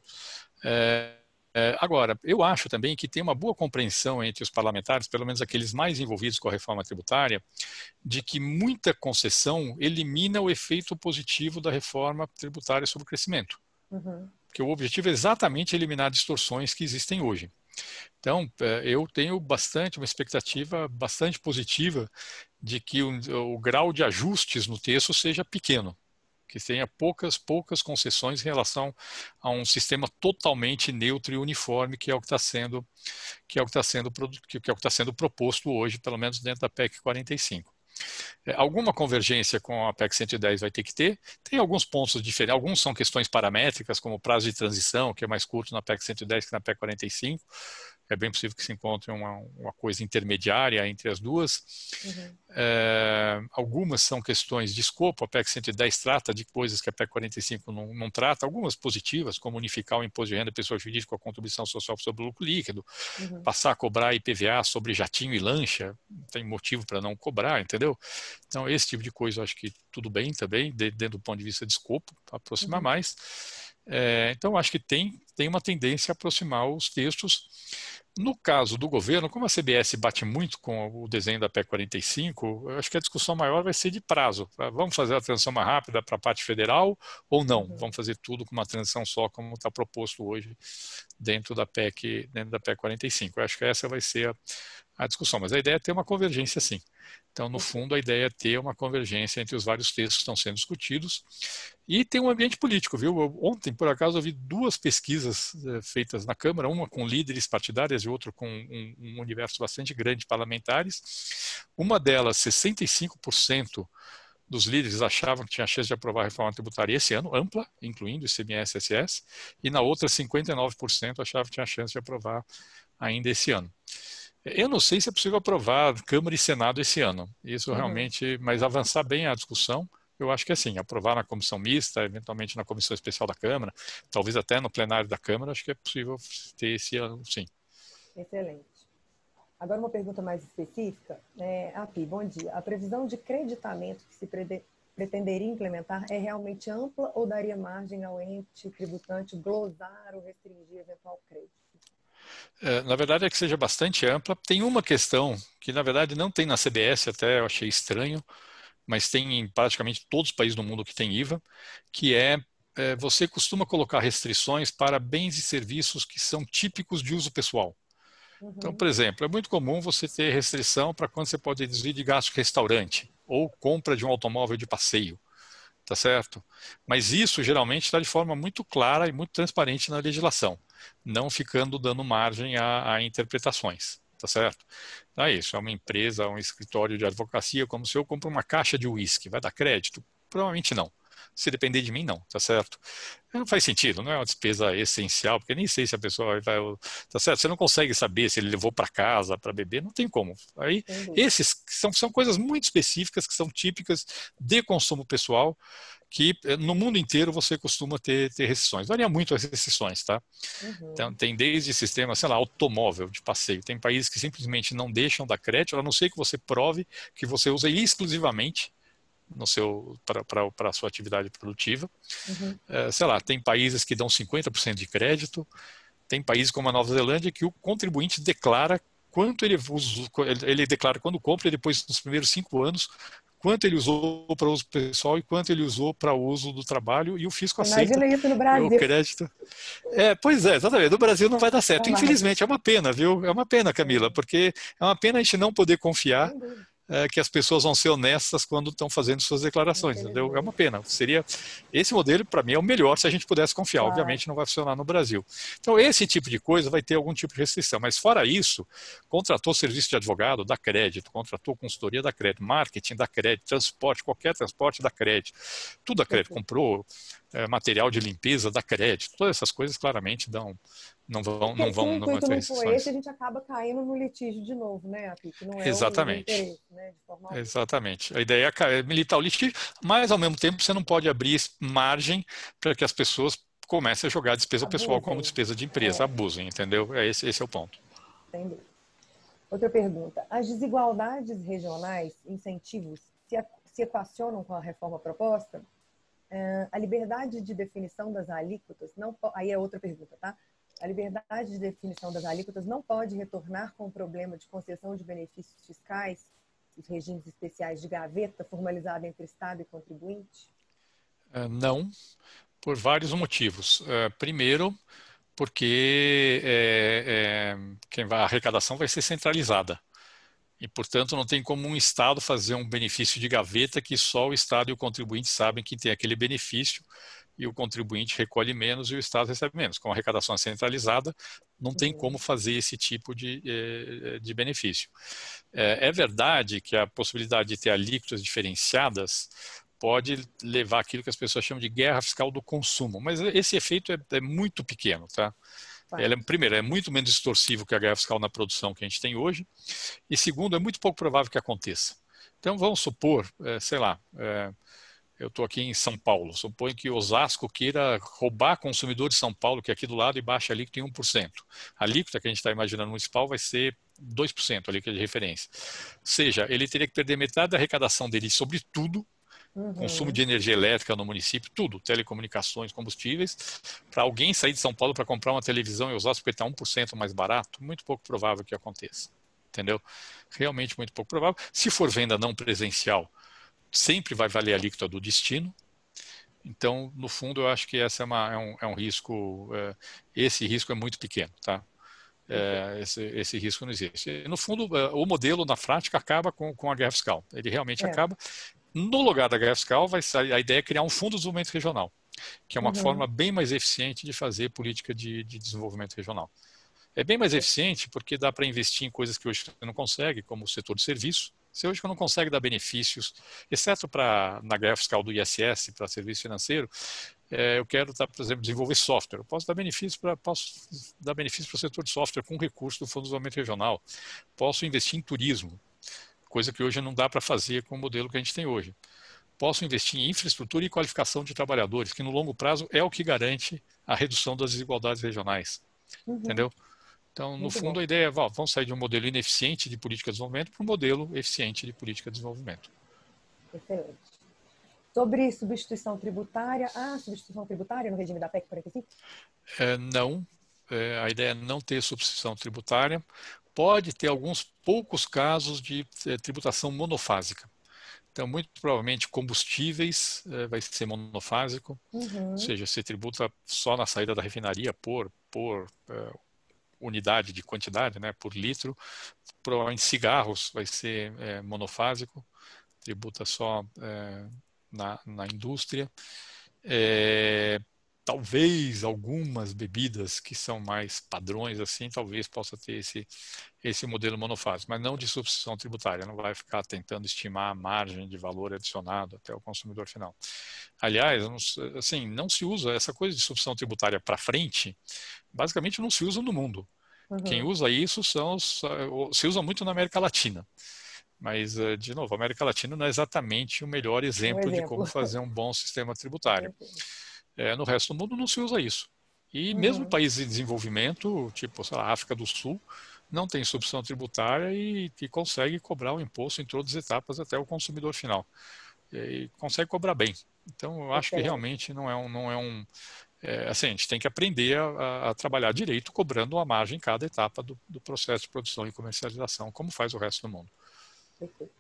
É, é, agora, eu acho também que tem uma boa compreensão entre os parlamentares, pelo menos aqueles mais envolvidos com a reforma tributária, de que muita concessão elimina o efeito positivo da reforma tributária sobre o crescimento. Uhum. Porque o objetivo é exatamente eliminar distorções que existem hoje. Então, eu tenho bastante, uma expectativa bastante positiva de que o, o grau de ajustes no texto seja pequeno, que tenha poucas, poucas concessões em relação a um sistema totalmente neutro e uniforme, que é o que está sendo, que é o que está sendo, que é o que está sendo proposto hoje, pelo menos dentro da P E C quarenta e cinco. É, alguma convergência com a P E C cento e dez vai ter que ter. Tem alguns pontos diferentes. Alguns são questões paramétricas, como o prazo de transição, que é mais curto na P E C cento e dez que na P E C quarenta e cinco. É bem possível que se encontre uma, uma coisa intermediária entre as duas. Uhum. É, algumas são questões de escopo. A P E C cento e dez trata de coisas que a P E C quarenta e cinco não, não trata. Algumas positivas, como unificar o imposto de renda pessoa jurídica com a contribuição social sobre o lucro líquido, Uhum. passar a cobrar I P V A sobre jatinho e lancha, não tem motivo para não cobrar, entendeu? Então, esse tipo de coisa eu acho que tudo bem também, dentro do ponto de vista de escopo, aproximar Uhum. mais. É, então, acho que tem, tem uma tendência a aproximar os textos. No caso do governo, como a C B S bate muito com o desenho da P E C quarenta e cinco, eu acho que a discussão maior vai ser de prazo. Vamos fazer a transição mais rápida para a parte federal ou não? Uhum. Vamos fazer tudo com uma transição só, como está proposto hoje dentro da P E C, dentro da P E C quarenta e cinco. Eu acho que essa vai ser a, a discussão, mas a ideia é ter uma convergência, sim. Então, no fundo, a ideia é ter uma convergência entre os vários textos que estão sendo discutidos e tem um ambiente político, viu? Eu, ontem, por acaso, eu vi duas pesquisas eh, feitas na Câmara, uma com líderes partidárias e outra com um, um universo bastante grande de parlamentares. Uma delas, sessenta e cinco por cento dos líderes achavam que tinha chance de aprovar a reforma tributária esse ano, ampla, incluindo I C M S e I S S, e na outra, cinquenta e nove por cento achavam que tinha chance de aprovar ainda esse ano. Eu não sei se é possível aprovar Câmara e Senado esse ano. Isso Uhum. realmente, mas avançar bem a discussão, eu acho que é assim, aprovar na comissão mista, eventualmente na comissão especial da Câmara, talvez até no plenário da Câmara, acho que é possível ter esse ano, sim. Excelente. Agora uma pergunta mais específica. É, Api, bom dia. A previsão de creditamento que se prede- pretenderia implementar é realmente ampla ou daria margem ao ente tributante glosar ou restringir eventual crédito? Na verdade é que seja bastante ampla. Tem uma questão que, na verdade, não tem na C B S, até eu achei estranho, mas tem em praticamente todos os países do mundo que tem I V A, que é, é você costuma colocar restrições para bens e serviços que são típicos de uso pessoal. Uhum. Então, por exemplo, é muito comum você ter restrição para quando você pode desvio de gasto de restaurante ou compra de um automóvel de passeio. Tá certo? Mas isso geralmente está de forma muito clara e muito transparente na legislação, não ficando dando margem a, a interpretações, tá certo? Então é isso, é uma empresa, um escritório de advocacia, como se eu compro uma caixa de uísque, vai dar crédito? Provavelmente não. Se depender de mim, não, tá certo? Não faz sentido, não é uma despesa essencial, porque nem sei se a pessoa vai, tá certo? Você não consegue saber se ele levou para casa para beber, não tem como. Aí, esses são, são coisas muito específicas que são típicas de consumo pessoal, que no mundo inteiro você costuma ter, ter restrições. Varia muito as restrições, tá? Uhum. Então, tem desde sistema, sei lá, automóvel de passeio. Tem países que simplesmente não deixam dar crédito, a não ser que você prove que você usa exclusivamente no seu para a sua atividade produtiva. Uhum. É, sei lá, tem países que dão cinquenta por cento de crédito, tem países como a Nova Zelândia que o contribuinte declara quanto ele usa, ele declara quando compra e depois nos primeiros cinco anos quanto ele usou para uso pessoal e quanto ele usou para uso do trabalho, e o fisco aceita Imagina isso no Brasil. o crédito. É, pois é, exatamente. No Brasil não vai dar certo. Infelizmente, é uma pena, viu? É uma pena, Camila, porque é uma pena a gente não poder confiar é, que as pessoas vão ser honestas quando estão fazendo suas declarações, entendeu? É uma pena. Seria, esse modelo, para mim, é o melhor se a gente pudesse confiar. Claro. Obviamente não vai funcionar no Brasil. Então, esse tipo de coisa vai ter algum tipo de restrição. Mas, fora isso, contratou serviço de advogado, dá crédito, contratou consultoria, dá crédito, marketing, dá crédito, transporte, qualquer transporte, dá crédito. Tudo dá crédito. Comprou é, material de limpeza, dá crédito. Todas essas coisas, claramente, dão, não vão, não vão, Se o não vão intuito ter não for esse, a restrições. gente acaba caindo no litígio de novo, né, Api? Que não é o, o Exatamente. interesse, né, de forma alguma. Exatamente. A ideia é militar o litígio, mas, ao mesmo tempo, você não pode abrir margem para que as pessoas comecem a jogar a despesa pessoal como Abusem. despesa de empresa, É, abusem, entendeu? É esse, esse é o ponto. sem dúvida. Outra pergunta. As desigualdades regionais, incentivos, se, se equacionam com a reforma proposta? Uh, a liberdade de definição das alíquotas, não aí é outra pergunta, tá? A liberdade de definição das alíquotas não pode retornar com o problema de concessão de benefícios fiscais, os regimes especiais de gaveta, formalizado entre Estado e contribuinte? Uh, não, por vários motivos. Uh, primeiro, porque é, é, quem vai, a arrecadação vai ser centralizada. E, portanto, não tem como um Estado fazer um benefício de gaveta que só o Estado e o contribuinte sabem que tem aquele benefício e o contribuinte recolhe menos e o Estado recebe menos. Com a arrecadação centralizada, não tem como fazer esse tipo de, de benefício. É, é verdade que a possibilidade de ter alíquotas diferenciadas pode levar aquilo que as pessoas chamam de guerra fiscal do consumo, mas esse efeito é, é muito pequeno, tá? Ela é, primeiro, é muito menos distorsivo que a guerra fiscal na produção que a gente tem hoje, e segundo, é muito pouco provável que aconteça. Então, vamos supor, é, sei lá, é, eu estou aqui em São Paulo, suponho que Osasco queira roubar consumidor de São Paulo, que é aqui do lado, e baixa a alíquota em um por cento. A alíquota que a gente está imaginando municipal vai ser dois por cento, a alíquota de referência. Ou seja, ele teria que perder metade da arrecadação dele sobre tudo, Uhum. consumo de energia elétrica no município, tudo, telecomunicações, combustíveis, para alguém sair de São Paulo para comprar uma televisão em Osasco porque está um por cento mais barato, muito pouco provável que aconteça, entendeu? Realmente muito pouco provável. Se for venda não presencial, sempre vai valer a alíquota do destino. Então, no fundo, eu acho que essa é, uma, é, um, é um risco, é, esse risco é muito pequeno, tá? É, esse, esse risco não existe. E, no fundo, o modelo, na prática, acaba com, com a guerra fiscal. Ele realmente é. acaba. No lugar da guerra fiscal, vai sair, a ideia é criar um fundo de desenvolvimento regional, que é uma uhum. forma bem mais eficiente de fazer política de, de desenvolvimento regional. É bem mais eficiente porque dá para investir em coisas que hoje você não consegue, como o setor de serviço. Você hoje não consegue dar benefícios, exceto para na guerra fiscal do I S S, para serviço financeiro, é, eu quero, tá, por exemplo, desenvolver software. Eu posso dar benefícios para posso dar benefícios para o setor de software com recurso do Fundo de Desenvolvimento Regional. Posso investir em turismo, coisa que hoje não dá para fazer com o modelo que a gente tem hoje. Posso investir em infraestrutura e qualificação de trabalhadores, que no longo prazo é o que garante a redução das desigualdades regionais. Uhum. Entendeu? Então, no Muito fundo, bom. a ideia é, vamos sair de um modelo ineficiente de política de desenvolvimento para um modelo eficiente de política de desenvolvimento. Excelente. Sobre substituição tributária, ah, substituição tributária no regime da P E C quarenta e cinco? É, não, é, a ideia é não ter substituição tributária. Pode ter alguns poucos casos de é, tributação monofásica. Então, muito provavelmente, combustíveis é, vai ser monofásico, uhum. ou seja, você tributa só na saída da refinaria por, por é, unidade de quantidade, né, por litro. Provavelmente cigarros vai ser é, monofásico, tributa só é, na, na indústria. É, talvez algumas bebidas que são mais padrões assim, talvez possa ter esse, esse modelo monofásico, mas não de substituição tributária, não vai ficar tentando estimar a margem de valor adicionado até o consumidor final. Aliás, assim, não se usa essa coisa de substituição tributária para frente, basicamente não se usa no mundo. Uhum. Quem usa isso são os, se usa muito na América Latina. Mas, de novo, a América Latina não é exatamente o melhor exemplo, um exemplo. de como fazer um bom sistema tributário. É, no resto do mundo não se usa isso. E uhum. mesmo países em desenvolvimento, tipo, sei lá, África do Sul, não tem substituição tributária e, e consegue cobrar o imposto em todas as etapas até o consumidor final. E, e consegue cobrar bem. Então, eu acho Excelente. que realmente não é um... Não é um É, assim, a gente tem que aprender a, a trabalhar direito, cobrando uma margem em cada etapa do, do processo de produção e comercialização, como faz o resto do mundo. Perfeito.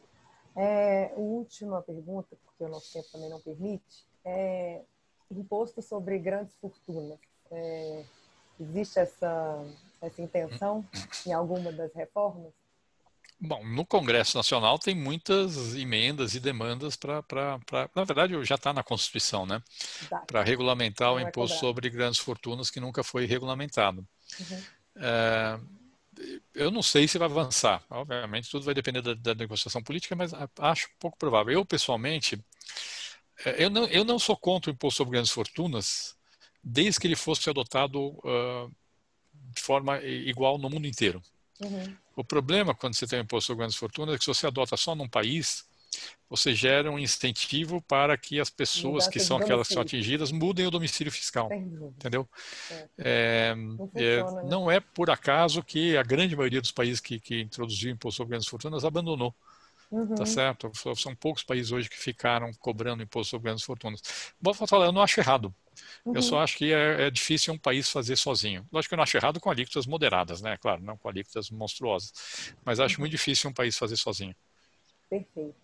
É, última pergunta, porque o nosso tempo também não permite, é imposto sobre grandes fortunas. É, existe essa, essa intenção em alguma das reformas? Bom, no Congresso Nacional tem muitas emendas e demandas para, na verdade, já está na Constituição, né? Exato. Para regulamentar o Não é imposto cobrado. sobre grandes fortunas que nunca foi regulamentado. Uhum. É, eu não sei se vai avançar. Obviamente, tudo vai depender da, da negociação política, mas acho pouco provável. Eu, pessoalmente, é, eu não, eu não sou contra o imposto sobre grandes fortunas, desde que ele fosse adotado uh, de forma igual no mundo inteiro. Uhum. O problema quando você tem um imposto sobre grandes fortunas é que se você adota só num país, você gera um incentivo para que as pessoas que Mudança de são aquelas que são domicílio. atingidas mudem o domicílio fiscal. Sem dúvida. Entendeu? É. É, Não é, funciona, né? não é por acaso que a grande maioria dos países que, que introduziu o imposto sobre grandes fortunas abandonou. Tá Uhum. certo? São poucos países hoje que ficaram cobrando imposto sobre grandes fortunas. Vou falar, eu não acho errado. Eu só Uhum. acho que é, é difícil um país fazer sozinho. Lógico que eu não acho errado com alíquotas moderadas, né? Claro, não com alíquotas monstruosas. Mas acho Uhum. muito difícil um país fazer sozinho. Perfeito.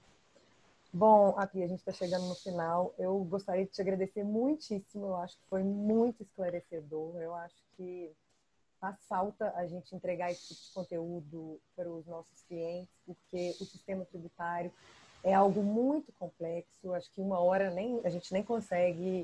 Bom, aqui a gente está chegando no final. Eu gostaria de te agradecer muitíssimo. Eu acho que foi muito esclarecedor. Eu acho que faz falta a gente entregar esse tipo de conteúdo para os nossos clientes, porque o sistema tributário é algo muito complexo. Acho que uma hora nem, a gente nem consegue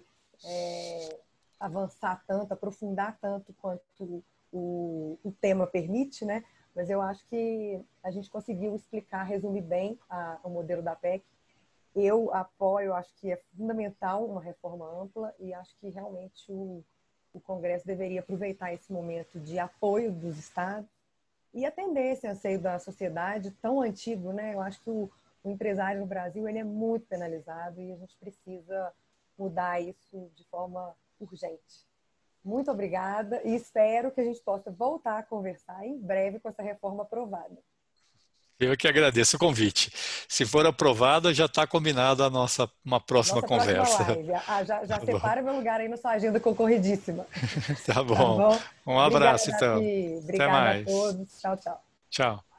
é, avançar tanto, aprofundar tanto quanto o, o tema permite, né? Mas eu acho que a gente conseguiu explicar, resumir bem a, o modelo da P E C. Eu apoio, acho que é fundamental uma reforma ampla e acho que realmente o, o Congresso deveria aproveitar esse momento de apoio dos estados e atender esse anseio da sociedade tão antigo, né? Eu acho que o, o empresário no Brasil ele é muito penalizado e a gente precisa mudar isso de forma urgente. Muito obrigada e espero que a gente possa voltar a conversar em breve com essa reforma aprovada. Eu que agradeço o convite. Se for aprovada, já está combinada a nossa uma próxima Nossa próxima conversa. live. Ah, já, já Tá bom. separa meu lugar aí na sua agenda concorridíssima. Tá Tá bom. bom? Um abraço, Obrigada, então. Pi. Até Obrigada a mais. todos. Tchau, tchau. Tchau.